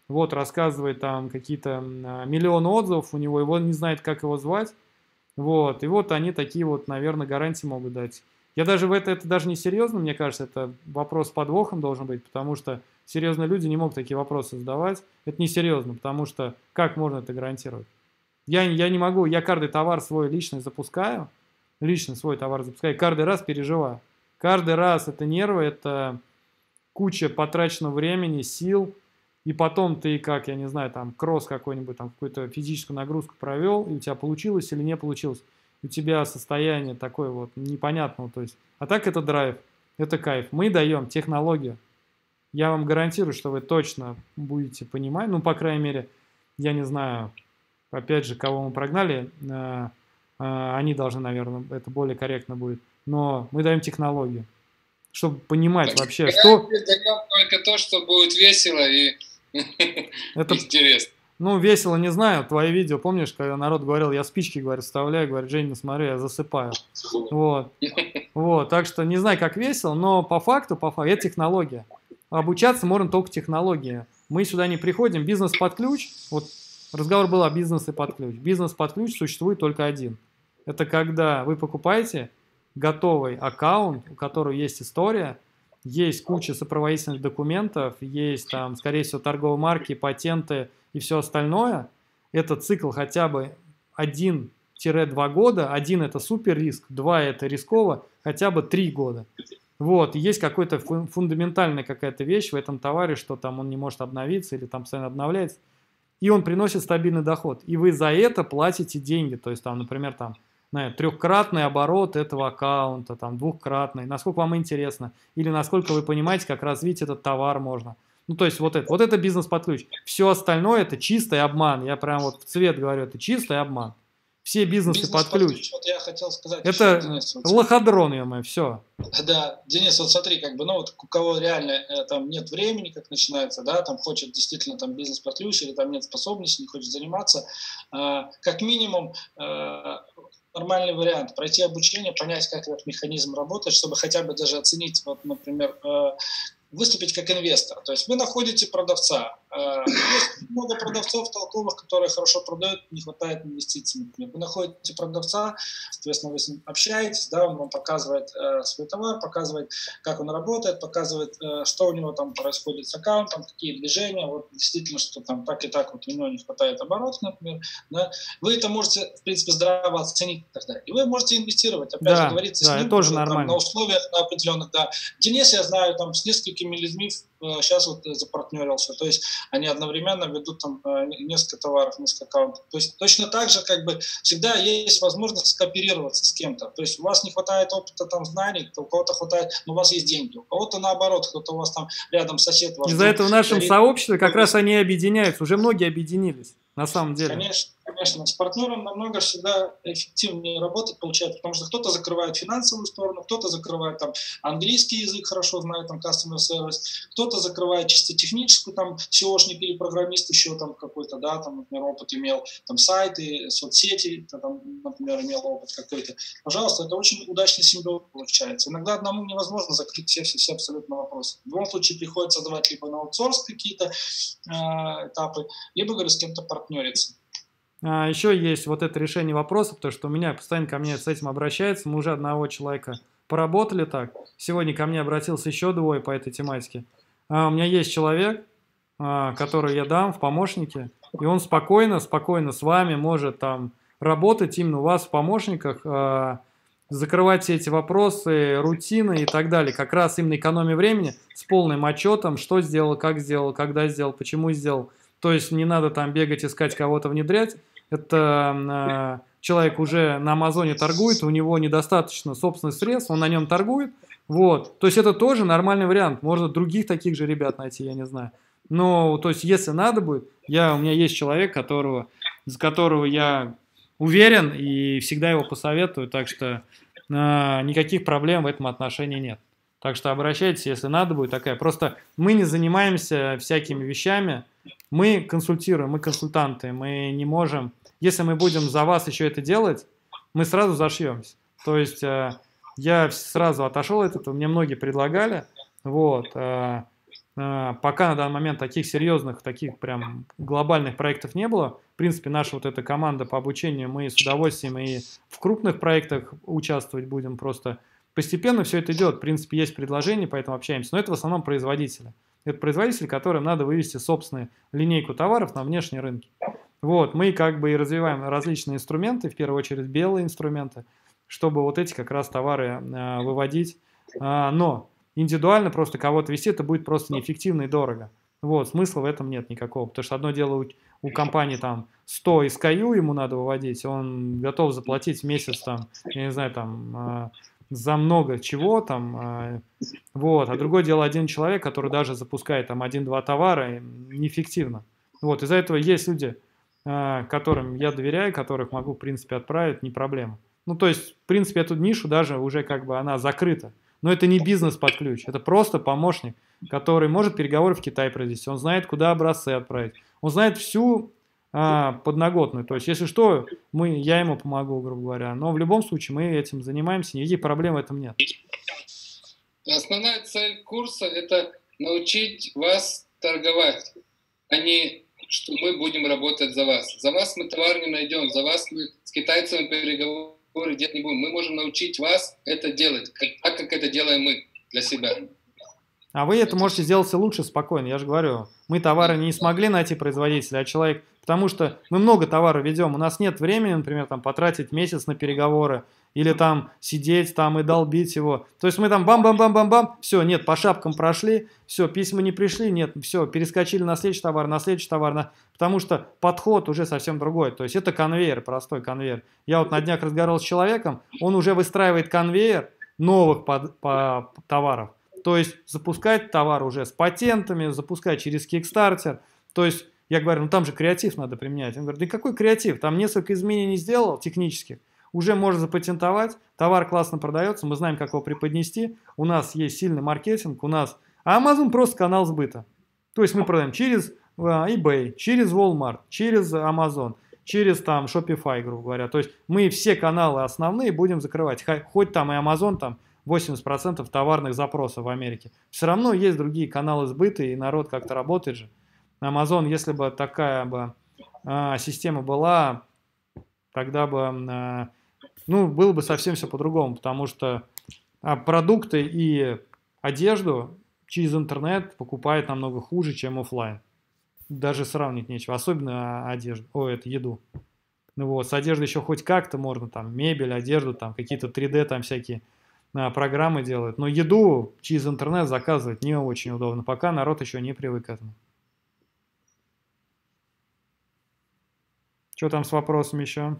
вот, рассказывает там какие-то миллион отзывов у него, его не знает, как его звать, вот, и вот они такие вот, наверное, гарантии могут дать. Я даже в это, это даже не серьезно, мне кажется, это вопрос с подвохом должен быть, потому что серьезные люди не могут такие вопросы задавать. Это несерьезно, потому что как можно это гарантировать? Я, я не могу, я каждый товар свой личный запускаю, лично свой товар запускаю, каждый раз переживаю. Каждый раз это нервы, это куча потраченного времени, сил, и потом ты, как, я не знаю, там, кросс какой-нибудь, там, какую-то физическую нагрузку провел, и у тебя получилось или не получилось. У тебя состояние такое вот непонятное, то есть, а так это драйв, это кайф. Мы даем технологию. Я вам гарантирую, что вы точно будете понимать, ну, по крайней мере, я не знаю, опять же, кого мы прогнали, э, э, они должны, наверное, это более корректно будет, но мы даем технологию, чтобы понимать так, вообще, что... Даем только то, что будет весело и это... интересно. Ну, весело, не знаю, твои видео, помнишь, когда народ говорил, я спички, говорит, вставляю, говорит, Жень, ну смотри, я засыпаю. Вот. Вот, так что не знаю, как весело, но по факту, по факту, это технология. Обучаться можно только технологии. Мы сюда не приходим, бизнес под ключ, вот разговор был о бизнесе под ключ. Бизнес под ключ существует только один. Это когда вы покупаете готовый аккаунт, у которого есть история, есть куча сопроводительных документов, есть там, скорее всего, торговые марки, патенты и все остальное. Это цикл хотя бы один-два года. Один – это супер риск, два – это рисково, хотя бы три года. Вот, и есть какой-то фундаментальная какая-то вещь в этом товаре, что там он не может обновиться или там постоянно обновляется, и он приносит стабильный доход. И вы за это платите деньги, то есть там, например, там, знаете, трехкратный оборот этого аккаунта, там, двухкратный, насколько вам интересно, или насколько вы понимаете, как развить этот товар можно. Ну, то есть вот это, вот это бизнес под ключ. Все остальное это чистый обман. Я прям вот в цвет говорю, это чистый обман. Все бизнесы Бизнес под ключ. ключ. Вот я хотел сказать. Это еще, Денис, вот лоходрон, ё-моё, все. Да, Денис, вот смотри, как бы, ну вот у кого реально э, там нет времени, как начинается, да, там хочет действительно там бизнес под ключ или там нет способности, не хочет заниматься, э, как минимум э, нормальный вариант пройти обучение, понять, как этот механизм работает, чтобы хотя бы даже оценить, вот, например, э, выступить как инвестор. То есть вы находите продавца. Есть много продавцов толковых, которые хорошо продают, не хватает инвестиций. Например. Вы находите продавца, соответственно, вы с ним общаетесь, да, он вам показывает э, свой товар, показывает, как он работает, показывает, э, что у него там происходит с аккаунтом, какие движения, вот действительно, что там так и так вот у него не хватает оборотов, например. Да. Вы это можете, в принципе, здраво оценить тогда. И вы можете инвестировать, опять да, же, договориться да, с ним тоже уже, нормально. Там, на условиях на определенных. Да. Денис, я знаю, там с несколькими людьми сейчас вот запартнерился, то есть они одновременно ведут там несколько товаров, несколько аккаунтов. То есть точно так же как бы всегда есть возможность скооперироваться с кем-то. То есть у вас не хватает опыта, там, знаний, у кого-то хватает, но у вас есть деньги, у кого-то наоборот, кто-то у вас там рядом сосед. Из-за этого в нашем горит. сообществе как раз они объединяются, уже многие объединились. На самом деле. Конечно, конечно. С партнером намного всегда эффективнее работать получается, потому что кто-то закрывает финансовую сторону, кто-то закрывает там английский язык, хорошо знает там customer service, кто-то закрывает чисто техническую, там сеошник или программист еще там какой-то, да, там, например, опыт имел, там сайты, соцсети, там, например, имел опыт какой-то. Пожалуйста, это очень удачный симбиоз получается. Иногда одному невозможно закрыть все, все, все абсолютно вопросы. В любом случае приходится давать либо на аутсорс какие-то э, этапы, либо, говорю, с кем-то партнериться. А, еще есть вот это решение вопроса, потому что у меня постоянно ко мне с этим обращается. Мы уже одного человека поработали так. Сегодня ко мне обратился еще двое по этой тематике. А, у меня есть человек, а, который я дам в помощники, и он спокойно, спокойно с вами может там работать именно у вас в помощниках, а, закрывать все эти вопросы, рутины и так далее. Как раз именно экономия времени с полным отчетом, что сделал, как сделал, когда сделал, почему сделал. То есть не надо там бегать, искать кого-то внедрять. Это э, человек уже на Амазоне торгует, у него недостаточно собственных средств, он на нем торгует. Вот. То есть это тоже нормальный вариант. Можно других таких же ребят найти, я не знаю. Но, то есть, если надо будет, я, у меня есть человек, которого, за которого я уверен и всегда его посоветую, так что э, никаких проблем в этом отношении нет. Так что обращайтесь, если надо будет такая. Просто мы не занимаемся всякими вещами. Мы консультируем, мы консультанты, мы не можем, если мы будем за вас еще это делать, мы сразу зашьемся. То есть э, я сразу отошел от этого, мне многие предлагали, вот, э, э, пока на данный момент таких серьезных, таких прям глобальных проектов не было. В принципе, наша вот эта команда по обучению, мы с удовольствием и в крупных проектах участвовать будем. Просто постепенно все это идет. В принципе, есть предложения, поэтому общаемся. Но это в основном производители. Это производители, которым надо вывести собственную линейку товаров на внешние рынки. Вот, мы как бы и развиваем различные инструменты, в первую очередь белые инструменты, чтобы вот эти как раз товары э, выводить. А, но индивидуально просто кого-то вести, это будет просто неэффективно и дорого. Вот, смысла в этом нет никакого, потому что одно дело у, у компании там сто эс кей ю ему надо выводить, он готов заплатить в месяц там, я не знаю, там э, за много чего там, э, вот, а другое дело один человек, который даже запускает там один-два товара, неэффективно. Вот, из-за этого есть люди, э, которым я доверяю, которых могу, в принципе, отправить, не проблема. Ну, то есть, в принципе, эту нишу даже уже как бы она закрыта. Но это не бизнес под ключ, это просто помощник, который может переговоры в Китай провести, он знает, куда образцы отправить, он знает всю а, подноготную, то есть, если что, мы, я ему помогу, грубо говоря, но в любом случае мы этим занимаемся, никаких проблем в этом нет. Основная цель курса – это научить вас торговать, а не что мы будем работать за вас. За вас мы товар не найдем, за вас мы с китайцами переговоры делать не будем. Мы можем научить вас это делать, как, так как это делаем мы для себя. А вы это можете сделать лучше, спокойно, я же говорю. Мы товары не смогли найти производителя, а человек... Потому что мы много товаров ведем, у нас нет времени, например, там, потратить месяц на переговоры, или там сидеть там и долбить его. То есть мы там бам-бам-бам-бам-бам, все, нет, по шапкам прошли, все, письма не пришли, нет, все, перескочили на следующий товар, на следующий товар, на... потому что подход уже совсем другой. То есть это конвейер, простой конвейер. Я вот на днях разговаривал с человеком, он уже выстраивает конвейер новых под, по, товаров. То есть запускать товар уже с патентами, запускать через Kickstarter. То есть я говорю, ну там же креатив надо применять. Он говорит, да какой креатив? Там несколько изменений сделал технических, уже можно запатентовать, товар классно продается, мы знаем, как его преподнести, у нас есть сильный маркетинг, у нас... А Amazon просто канал сбыта. То есть мы продаем через eBay, через Walmart, через Amazon, через там Shopify, грубо говоря. То есть мы все каналы основные будем закрывать. Хоть там и Amazon, там восемьдесят процентов товарных запросов в Америке. Все равно есть другие каналы сбыта, и народ как-то работает же. Amazon, если бы такая бы а, система была, тогда бы, а, ну, было бы совсем все по-другому, потому что а, продукты и одежду через интернет покупают намного хуже, чем офлайн. Даже сравнить нечего, особенно одежду, о, это еду. Ну вот, с одеждой еще хоть как-то можно, там, мебель, одежду, там, какие-то три дэ там всякие а, программы делают, но еду через интернет заказывать не очень удобно, пока народ еще не привык к этому. Что там с вопросами еще?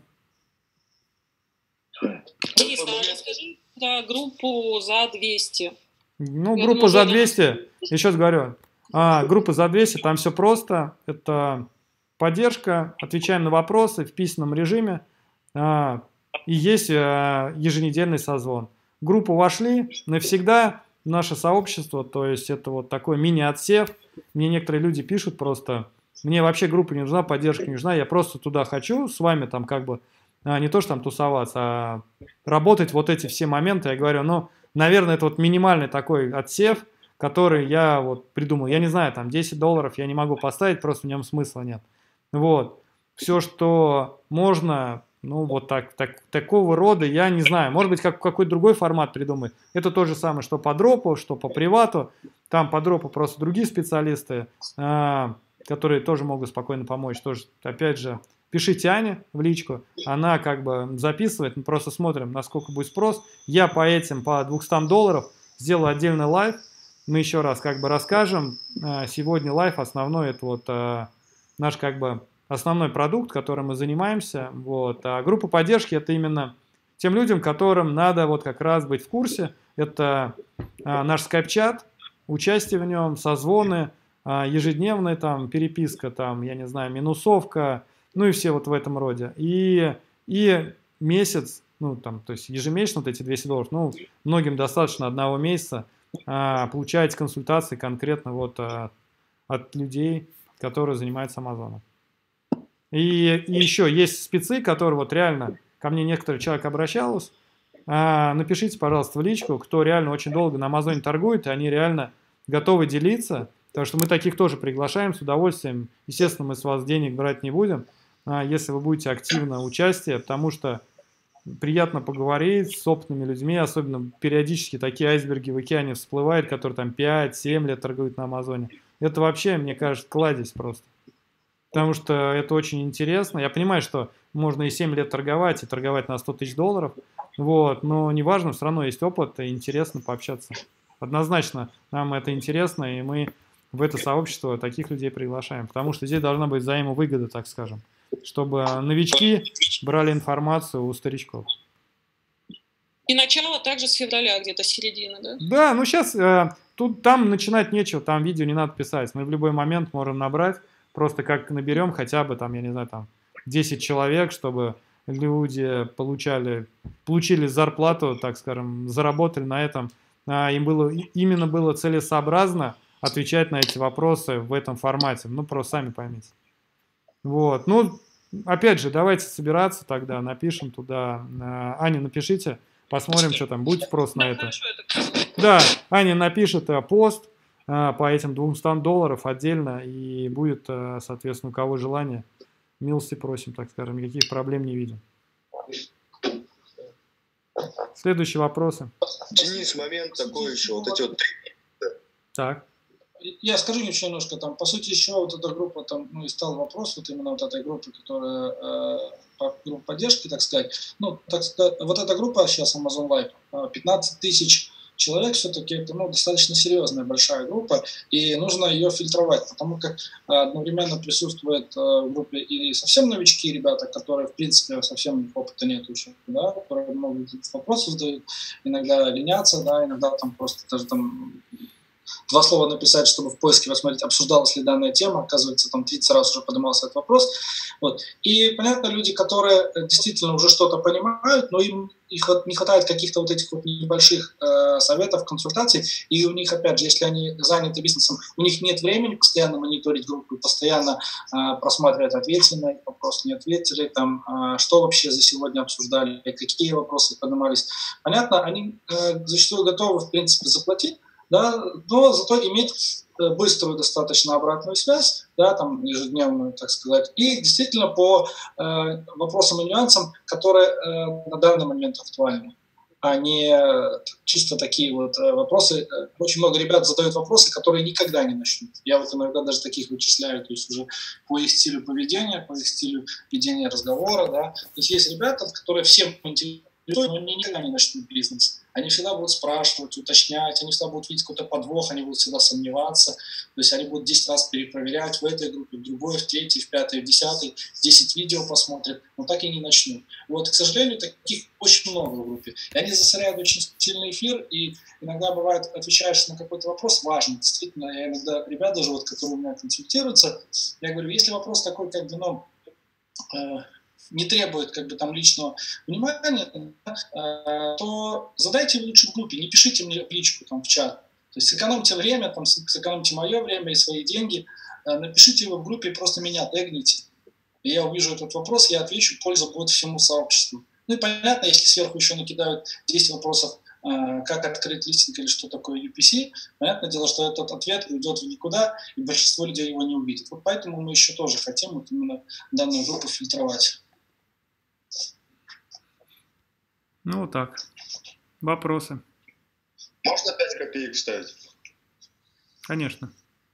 Денис, а расскажи про группу за двести. Ну, Я группа думаю, за Женя- двести, еще раз говорю, а, группа за двести, там все просто, это поддержка, отвечаем на вопросы в письменном режиме, а, и есть а, еженедельный созвон. В группу вошли навсегда, в наше сообщество, то есть это вот такой мини-отсев. Мне некоторые люди пишут просто... Мне вообще группа не нужна, поддержка не нужна, я просто туда хочу с вами там как бы, а, не то что там тусоваться, а работать вот эти все моменты. Я говорю, ну, наверное, это вот минимальный такой отсев, который я вот придумал. Я не знаю, там десять долларов я не могу поставить, просто в нем смысла нет. Вот. Все, что можно, ну, вот так, так, такого рода, я не знаю. Может быть, как, какой-то другой формат придумать. Это то же самое, что по дропу, что по привату. Там по дропу просто другие специалисты, а, которые тоже могут спокойно помочь. Тоже, опять же, пишите Ане в личку, она как бы записывает, мы просто смотрим, насколько будет спрос. Я по этим, по двухстам долларов сделаю отдельный лайв, мы еще раз как бы расскажем. Сегодня лайв основной, это вот наш как бы основной продукт, которым мы занимаемся. Вот. А группа поддержки это именно тем людям, которым надо вот как раз быть в курсе. Это наш скайп-чат, участие в нем, созвоны, ежедневная там переписка, там, я не знаю, минусовка, ну и все вот в этом роде. И, и месяц, ну там, то есть ежемесячно вот эти двести долларов, ну, многим достаточно одного месяца, а, получаете консультации конкретно вот а, от людей, которые занимаются Амазоном. И, и еще есть спецы, которые вот реально, ко мне некоторый человек обращался, а, напишите, пожалуйста, в личку, кто реально очень долго на Амазоне торгует, и они реально готовы делиться, Так что мы таких тоже приглашаем с удовольствием. Естественно, мы с вас денег брать не будем, если вы будете активно участие, потому что приятно поговорить с опытными людьми, особенно периодически такие айсберги в океане всплывают, которые там пять-семь лет торгуют на Амазоне. Это вообще, мне кажется, кладезь просто. Потому что это очень интересно. Я понимаю, что можно и семь лет торговать, и торговать на сто тысяч долларов, вот, но неважно, все равно есть опыт, и интересно пообщаться. Однозначно нам это интересно, и мы в это сообщество таких людей приглашаем, потому что здесь должна быть взаимовыгода, так скажем, чтобы новички брали информацию у старичков. И начало также с февраля, где-то середина, да? Да, ну сейчас э, тут там начинать нечего, там видео не надо писать, мы в любой момент можем набрать, просто как наберем хотя бы там, я не знаю, там десять человек, чтобы люди получали, получили зарплату, так скажем, заработали на этом, а им было, именно было целесообразно отвечать на эти вопросы в этом формате, ну просто сами поймите. Вот, ну, опять же, давайте собираться тогда, напишем туда. Аня, напишите, посмотрим, что там, будет спрос на это. Да, Аня напишет пост по этим двумстам долларов отдельно, и будет, соответственно, у кого желание, милости просим, так скажем, никаких проблем не видим. Следующие вопросы. Денис, момент такой еще, вот эти вот... Так. Я скажу еще немножко там, по сути, еще вот эта группа, там, ну, и стал вопрос вот именно вот этой группы, которая, э, группа поддержки, так сказать, ну, так сказать, вот эта группа сейчас Amazon Live, пятнадцать тысяч человек все-таки, это, ну, достаточно серьезная, большая группа, и нужно ее фильтровать, потому как одновременно присутствует в группе и совсем новички ребята, которые, в принципе, совсем опыта нет еще, да, которые много вопросов задают, иногда ленятся, да, иногда там просто даже там два слова написать, чтобы в поиске посмотреть, обсуждалась ли данная тема, оказывается, там тридцать раз уже поднимался этот вопрос. Вот. И, понятно, люди, которые действительно уже что-то понимают, но им их не хватает каких-то вот этих вот небольших э, советов, консультаций, и у них, опять же, если они заняты бизнесом, у них нет времени постоянно мониторить группу, постоянно э, просматривать, ответили на вопрос, не ответили, там, э, что вообще за сегодня обсуждали, какие вопросы поднимались. Понятно, они э, зачастую готовы, в принципе, заплатить, да, но зато иметь быструю достаточно обратную связь, да, там ежедневную, так сказать, и действительно по э, вопросам и нюансам, которые э, на данный момент актуальны, а не чисто такие вот э, вопросы. Очень много ребят задают вопросы, которые никогда не начнут. Я вот иногда даже таких вычисляю, то есть уже по их стилю поведения, по их стилю ведения разговора, да. То есть есть ребята, которые всем интересуют, но они никогда не начнут бизнес. Они всегда будут спрашивать, уточнять, они всегда будут видеть какой-то подвох, они будут всегда сомневаться, то есть они будут десять раз перепроверять в этой группе, в другой, в третьей, в пятой, в десятой, десять видео посмотрят, но так и не начнут. Вот, к сожалению, таких очень много в группе. И они засоряют очень сильный эфир, и иногда бывает, отвечаешь на какой-то вопрос важный, действительно, я иногда, ребят даже, вот, которые у меня консультируются, я говорю, если вопрос такой, как бы, ну, э, не требует как бы там личного внимания, то задайте лучше в группе, не пишите мне в личку там в чат. То есть сэкономьте время, там, сэкономьте мое время и свои деньги, напишите его в группе и просто меня тегните. И я увижу этот вопрос, я отвечу, польза будет всему сообществу. Ну и понятно, если сверху еще накидают десять вопросов, как открыть листинг или что такое ю пи си, понятное дело, что этот ответ уйдет в никуда, и большинство людей его не увидит. Вот поэтому мы еще тоже хотим вот именно данную группу фильтровать. Ну, вот так. Вопросы? Можно пять копеек вставить? Конечно.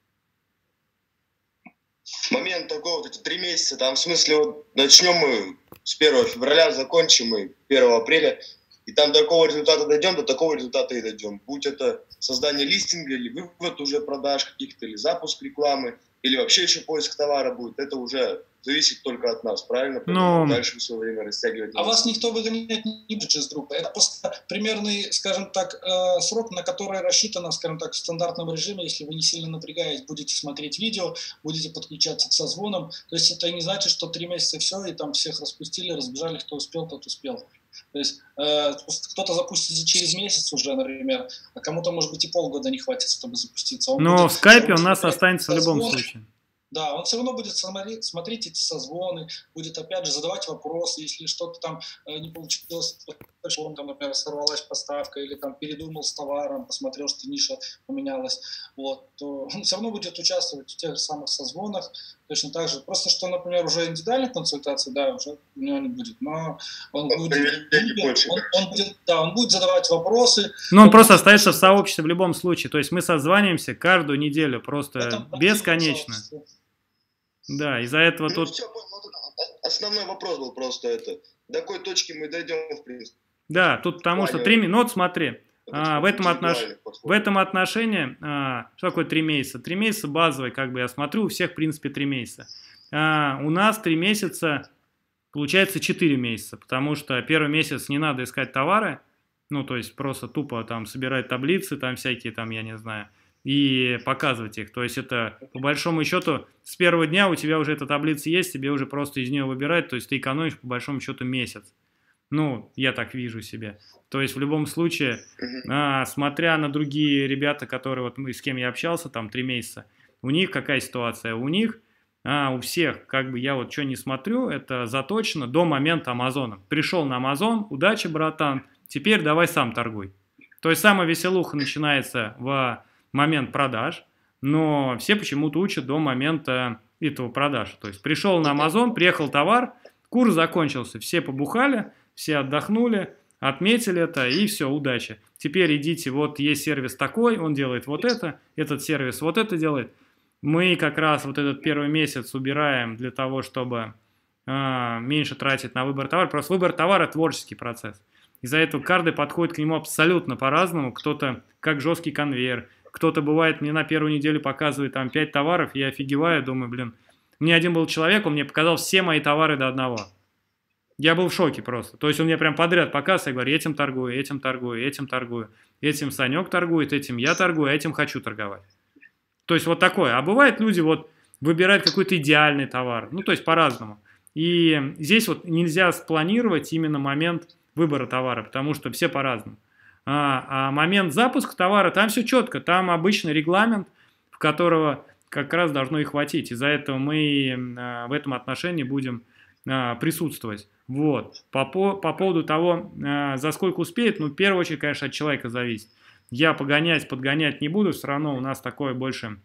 Момент такой, вот эти три месяца, там, в смысле, вот начнем мы с первого февраля, закончим мы первого апреля, и там до какого результата дойдем, до такого результата и дойдем. Будь это создание листинга, или вывод уже продаж каких-то, или запуск рекламы, или вообще еще поиск товара будет, это уже зависит только от нас, правильно? Но... Дальше все время растягивать. А вас никто выгонять не будет из группы. Это просто примерный, скажем так, э, срок, на который рассчитано, скажем так, в стандартном режиме, если вы не сильно напрягаетесь, будете смотреть видео, будете подключаться к созвонам. То есть это не значит, что три месяца все, и там всех распустили, разбежали, кто успел, тот успел. То есть э, кто-то запустится через месяц уже, например, а кому-то, может быть, и полгода не хватит, чтобы запуститься. Он Но будет, в скайпе у нас останется в любом созвон. случае. Да, он все равно будет смотреть, смотреть эти созвоны, будет опять же задавать вопросы, если что-то там э, не получилось, он там, например, сорвалась поставка или там передумал с товаром, посмотрел, что ниша поменялась, вот, то он все равно будет участвовать в тех самых созвонах, точно так же. Просто что, например, уже индивидуальной консультации, да, уже у него не будет, но он будет, он, он будет, да, он будет задавать вопросы. Но он, он просто остается в сообществе в любом случае, то есть мы созваниваемся каждую неделю просто бесконечно. Да, из-за этого ну, тут... Все, основной вопрос был просто это. До какой точки мы дойдем, в принципе? Да, тут потому что три... Ну вот смотри, а, в, этом отнош... в этом отношении, а, что такое три месяца? Три месяца базовый, как бы я смотрю, у всех, в принципе, три месяца. А, у нас три месяца, получается четыре месяца, потому что первый месяц не надо искать товары, ну, то есть просто тупо там собирать таблицы, там всякие, там, я не знаю, и показывать их. То есть это, по большому счету, с первого дня у тебя уже эта таблица есть, тебе уже просто из нее выбирать, то есть ты экономишь, по большому счету, месяц. Ну, я так вижу себе. То есть в любом случае, а, смотря на другие ребята, которые, вот мы, с кем я общался, там, три месяца, у них какая ситуация? У них, а, у всех, как бы я вот что не смотрю, это заточено до момента Амазона. Пришел на Амазон, удачи, братан, теперь давай сам торгуй. То есть самая веселуха начинается в момент продаж, но все почему-то учат до момента этого продаж. То есть пришел на Amazon, приехал товар, курс закончился, все побухали, все отдохнули, отметили это, и все, удачи. Теперь идите, вот есть сервис такой, он делает вот это, этот сервис вот это делает. Мы как раз вот этот первый месяц убираем для того, чтобы э, меньше тратить на выбор товара. Просто выбор товара – творческий процесс. Из-за этого каждый подходит к нему абсолютно по-разному. Кто-то как жесткий конвейер, кто-то, бывает, мне на первую неделю показывает там пять товаров, я офигеваю, думаю, блин. Мне один был человек, он мне показал все мои товары до одного. Я был в шоке просто. То есть он мне прям подряд показывает, я говорю, этим торгую, этим торгую, этим торгую. Этим Санек торгует, этим я торгую, этим хочу торговать. То есть вот такое. А бывает, люди вот выбирают какой-то идеальный товар. Ну, то есть по-разному. И здесь вот нельзя спланировать именно момент выбора товара, потому что все по-разному. А, а момент запуска товара, там все четко, там обычный регламент, в которого как раз должно и хватить. Из-за этого мы а, в этом отношении будем а, присутствовать. Вот. По, по, по поводу того, а, за сколько успеет, ну, в первую очередь, конечно, от человека зависит. Я погонять, подгонять не буду, все равно у нас такое больше.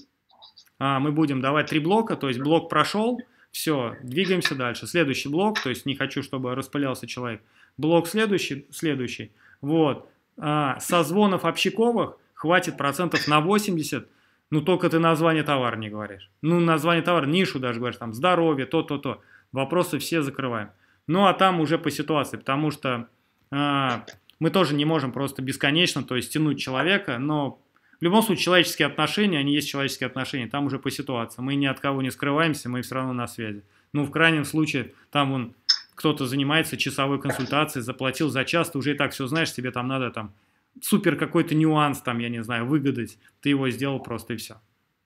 А, мы будем давать три блока, то есть блок прошел, все, двигаемся дальше. Следующий блок, то есть не хочу, чтобы распылялся человек. Блок следующий, следующий. Вот. А, созвонов общаковых хватит процентов на восемьдесят, ну только ты название товара не говоришь. Ну название товара, нишу даже говоришь, там здоровье, то-то-то. Вопросы все закрываем. Ну а там уже по ситуации, потому что а, мы тоже не можем просто бесконечно, то есть тянуть человека, но в любом случае человеческие отношения, они есть человеческие отношения, там уже по ситуации. Мы ни от кого не скрываемся, мы все равно на связи. Ну в крайнем случае, там он... Кто-то занимается часовой консультацией, заплатил за час, ты уже и так все знаешь, тебе там надо там супер какой-то нюанс, там, я не знаю, выгадать. Ты его сделал просто и все.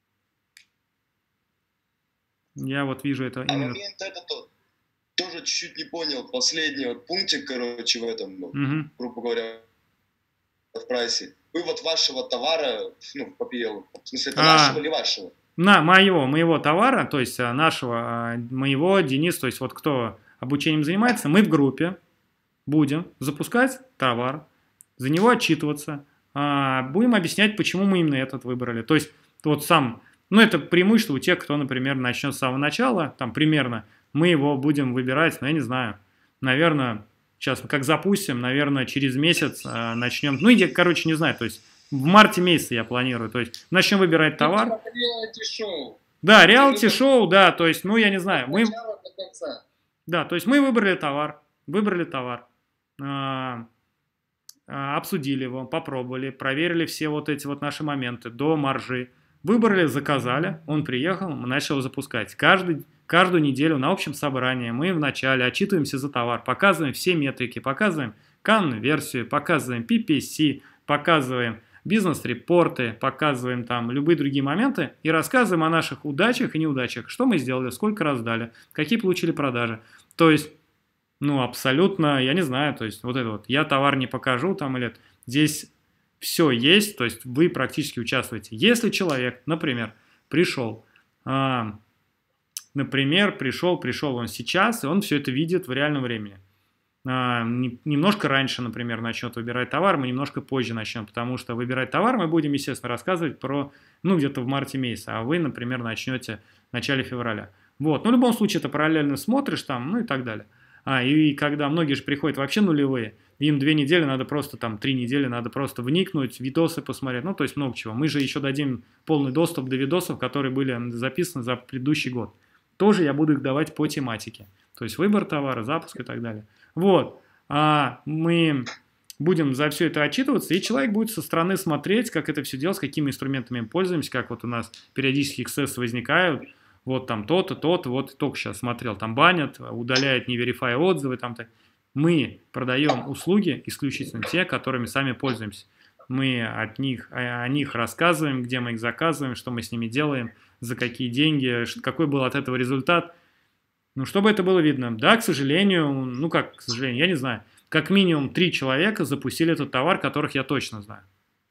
Я вот вижу это а именно... момент этот тоже чуть-чуть не понял. Последний вот пунктик, короче, в этом, ну, угу. грубо говоря, в прайсе. Вывод вашего товара, ну, по пи эл. В смысле, это а... нашего или вашего? На моего, моего товара, то есть нашего, моего, Денис, то есть вот кто... обучением занимается, мы в группе будем запускать товар, за него отчитываться, будем объяснять, почему мы именно этот выбрали. То есть вот сам, ну это преимущество у тех, кто, например, начнет с самого начала, там примерно, мы его будем выбирать, ну я не знаю, наверное, сейчас как запустим, наверное, через месяц начнем, ну я, короче, не знаю, то есть в марте месяце я планирую, то есть начнем выбирать товар. Реалити-шоу. Да, реалити-шоу, да, то есть, ну я не знаю, мы... Да, то есть мы выбрали товар, выбрали товар, а, а, обсудили его, попробовали, проверили все вот эти вот наши моменты до маржи, выбрали, заказали, он приехал, мы начали его запускать. Каждый, каждую неделю на общем собрании мы вначале отчитываемся за товар, показываем все метрики, показываем конверсию, показываем пи пи си, показываем бизнес-репорты, показываем там любые другие моменты и рассказываем о наших удачах и неудачах, что мы сделали, сколько раздали, какие получили продажи. То есть, ну, абсолютно, я не знаю, то есть вот это вот, я товар не покажу там или здесь все есть, то есть вы практически участвуете. Если человек, например, пришел, а, например, пришел, пришел он сейчас, и он все это видит в реальном времени. А, не, немножко раньше, например, начнет выбирать товар, мы немножко позже начнем, потому что выбирать товар мы будем, естественно, рассказывать про, ну, где-то в марте месяце, а вы, например, начнете в начале февраля. Вот, ну, в любом случае, это параллельно смотришь там, ну, и так далее. А, и когда многие же приходят вообще нулевые, им две недели надо просто, там, три недели надо просто вникнуть, видосы посмотреть, ну, то есть много чего. Мы же еще дадим полный доступ до видосов, которые были записаны за предыдущий год. Тоже я буду их давать по тематике. То есть выбор товара, запуск и так далее. Вот. А мы будем за все это отчитываться, и человек будет со стороны смотреть, как это все делать, с какими инструментами мы пользуемся, как вот у нас периодически эксцессы возникают. Вот там то-то, то-то, вот только сейчас смотрел, там банят, удаляют не verify отзывы. Там -то. Мы продаем услуги исключительно те, которыми сами пользуемся. Мы от них, о них рассказываем, где мы их заказываем, что мы с ними делаем, за какие деньги, какой был от этого результат. Ну, чтобы это было видно. Да, к сожалению, ну как, к сожалению, я не знаю, как минимум три человека запустили этот товар, которых я точно знаю.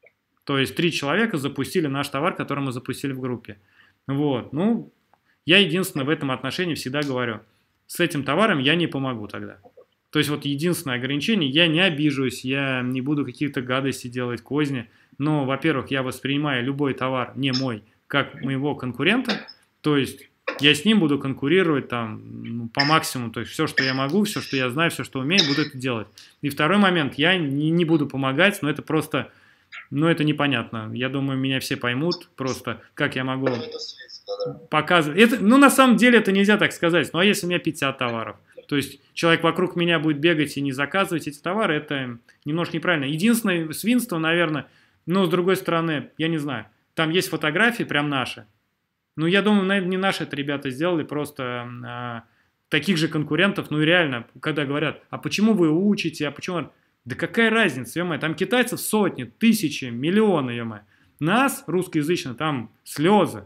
То есть три человека запустили наш товар, который мы запустили в группе. Вот, ну, я единственное в этом отношении всегда говорю, с этим товаром я не помогу тогда. То есть вот единственное ограничение, я не обижусь, я не буду какие-то гадости делать, козни, но, во-первых, я воспринимаю любой товар, не мой, как моего конкурента, то есть я с ним буду конкурировать там ну, по максимуму, то есть все, что я могу, все, что я знаю, все, что умею, буду это делать. И второй момент, я не, не буду помогать, но это просто, ну это непонятно. Я думаю, меня все поймут просто, как я могу показывать. Это, ну на самом деле это нельзя так сказать, ну а если у меня пятьдесят товаров? То есть человек вокруг меня будет бегать и не заказывать эти товары, это немножко неправильно. Единственное свинство, наверное, но с другой стороны, я не знаю, там есть фотографии прям наши. Ну, я думаю, наверное, не наши это ребята сделали, просто а, таких же конкурентов, ну и реально, когда говорят, а почему вы учите, а почему... Да какая разница, ё-моё, там китайцев сотни, тысячи, миллионы, ё-моё. Нас, русскоязычных, там слезы.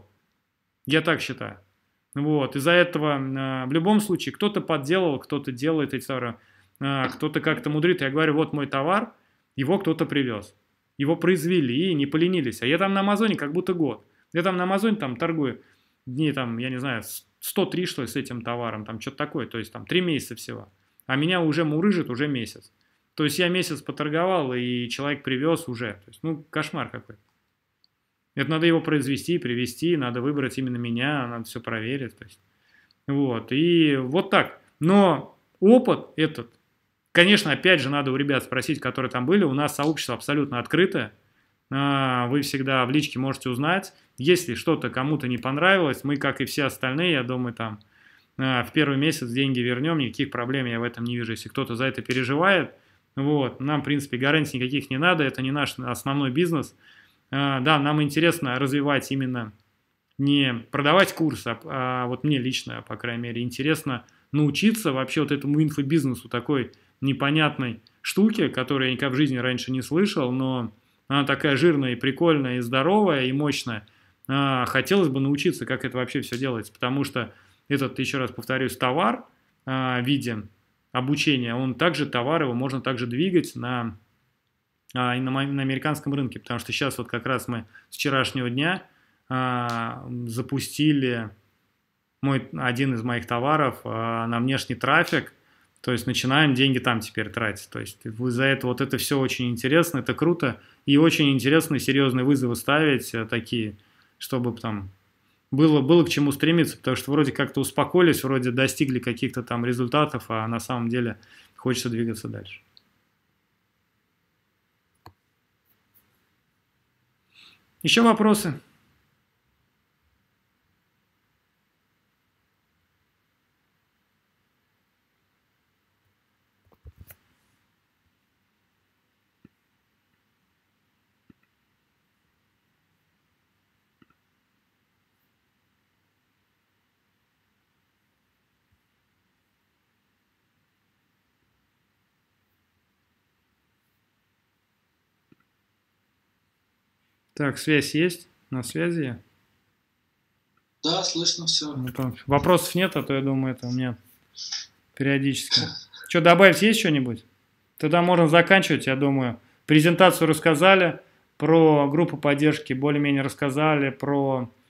Я так считаю. Вот, из-за этого а, в любом случае кто-то подделал, кто-то делает эти товары, а, кто-то как-то мудрит. Я говорю, вот мой товар, его кто-то привез. Его произвели и не поленились. А я там на Амазоне как будто год. Я там на Амазоне там торгую дней, там, я не знаю, сто три, что ли, с этим товаром, там что-то такое, то есть там три месяца всего. А меня уже мурыжит уже месяц. То есть я месяц поторговал, и человек привез уже. То есть, ну, кошмар какой-то. Это надо его произвести, привезти, надо выбрать именно меня, надо все проверить. То есть, вот, и вот так. Но опыт этот, конечно, опять же, надо у ребят спросить, которые там были. У нас сообщество абсолютно открытое. Вы всегда в личке можете узнать. Если что-то кому-то не понравилось, мы, как и все остальные, я думаю, там в первый месяц деньги вернем, никаких проблем я в этом не вижу. Если кто-то за это переживает, вот, нам, в принципе, гарантий никаких не надо, это не наш основной бизнес. Да, нам интересно развивать именно, не продавать курс, а, а вот мне лично, по крайней мере, интересно научиться вообще вот этому инфобизнесу, такой непонятной штуке, которую я никогда в жизни раньше не слышал, но она такая жирная и прикольная, и здоровая, и мощная. А, хотелось бы научиться, как это вообще все делается, потому что этот, еще раз повторюсь, товар а, в виде обучения, он также, товар его можно также двигать на, а, и на, на американском рынке, потому что сейчас вот как раз мы с вчерашнего дня а, запустили мой, один из моих товаров а, на внешний трафик. То есть начинаем деньги там теперь тратить. То есть из-за этого вот это все очень интересно, это круто. И очень интересно серьезные вызовы ставить такие, чтобы там было, было к чему стремиться. Потому что вроде как-то успокоились, вроде достигли каких-то там результатов, а на самом деле хочется двигаться дальше. Еще вопросы? Так, связь есть? На связи я? Да, слышно все. Ну, вопросов нет, а то я думаю, это у меня периодически. Что, добавить есть что-нибудь? Тогда можно заканчивать, я думаю. Презентацию рассказали, про группу поддержки более-менее рассказали, про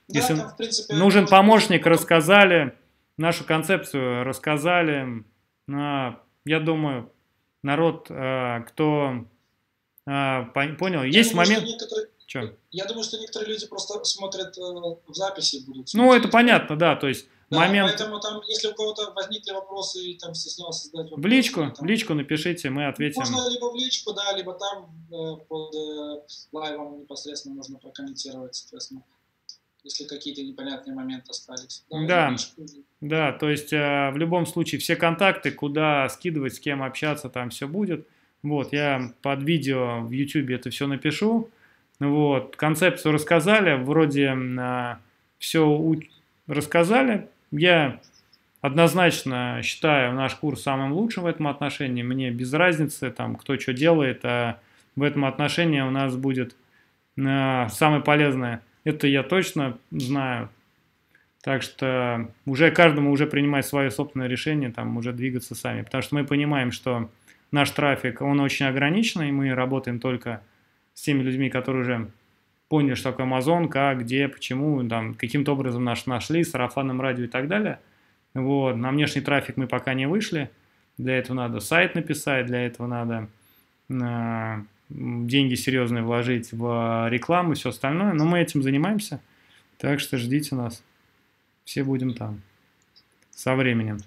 Да, Если там, в принципе, нужен можно помощник, потом- рассказали, нашу концепцию рассказали. А, Я думаю, народ, а, кто а, пон- понял, Я есть думаю, что момент... некоторые- Чё? Я думаю, что некоторые люди просто смотрят э, в записи и будут Ну, смотреть. это понятно, да, то есть Да, момент... поэтому там, если у кого-то возникли вопросы и там стеснялся задать вопросы... В личку, там, в личку напишите, мы ответим. Можно либо в личку, да, либо там э, под э, лайвом непосредственно можно прокомментировать, соответственно, если какие-то непонятные моменты остались. Да. в личку. Да, то есть э, в любом случае все контакты, куда скидывать, с кем общаться, там все будет. Вот, я под видео в YouTube это все напишу. Вот, концепцию рассказали, вроде э, все у... рассказали. Я однозначно считаю наш курс самым лучшим в этом отношении. Мне без разницы, там, кто что делает, а в этом отношении у нас будет э, самое полезное. Это я точно знаю. Так что уже каждому уже принимать свое собственное решение, там уже двигаться сами. Потому что мы понимаем, что наш трафик, он очень ограниченный, мы работаем только с теми людьми, которые уже поняли, что такое Amazon, как, где, почему, там, каким-то образом нас нашли, сарафанным радио и так далее. Вот. На внешний трафик мы пока не вышли. Для этого надо сайт написать, для этого надо э, деньги серьезные вложить в рекламу и все остальное. Но мы этим занимаемся, так что ждите нас. Все будем там со временем.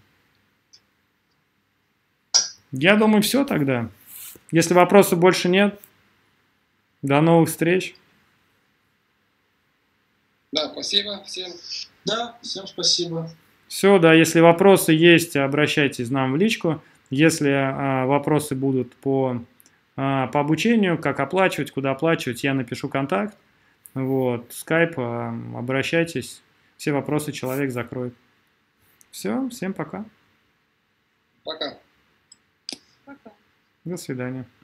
Я думаю, все тогда. Если вопросов больше нет, до новых встреч. Да, спасибо всем. Да, всем спасибо. Все, да, если вопросы есть, обращайтесь нам в личку. Если а, вопросы будут по, а, по обучению, как оплачивать, куда оплачивать, я напишу контакт. Вот, скайп, а, обращайтесь. Все вопросы человек закроет. Все, всем пока. Пока. Пока. До свидания.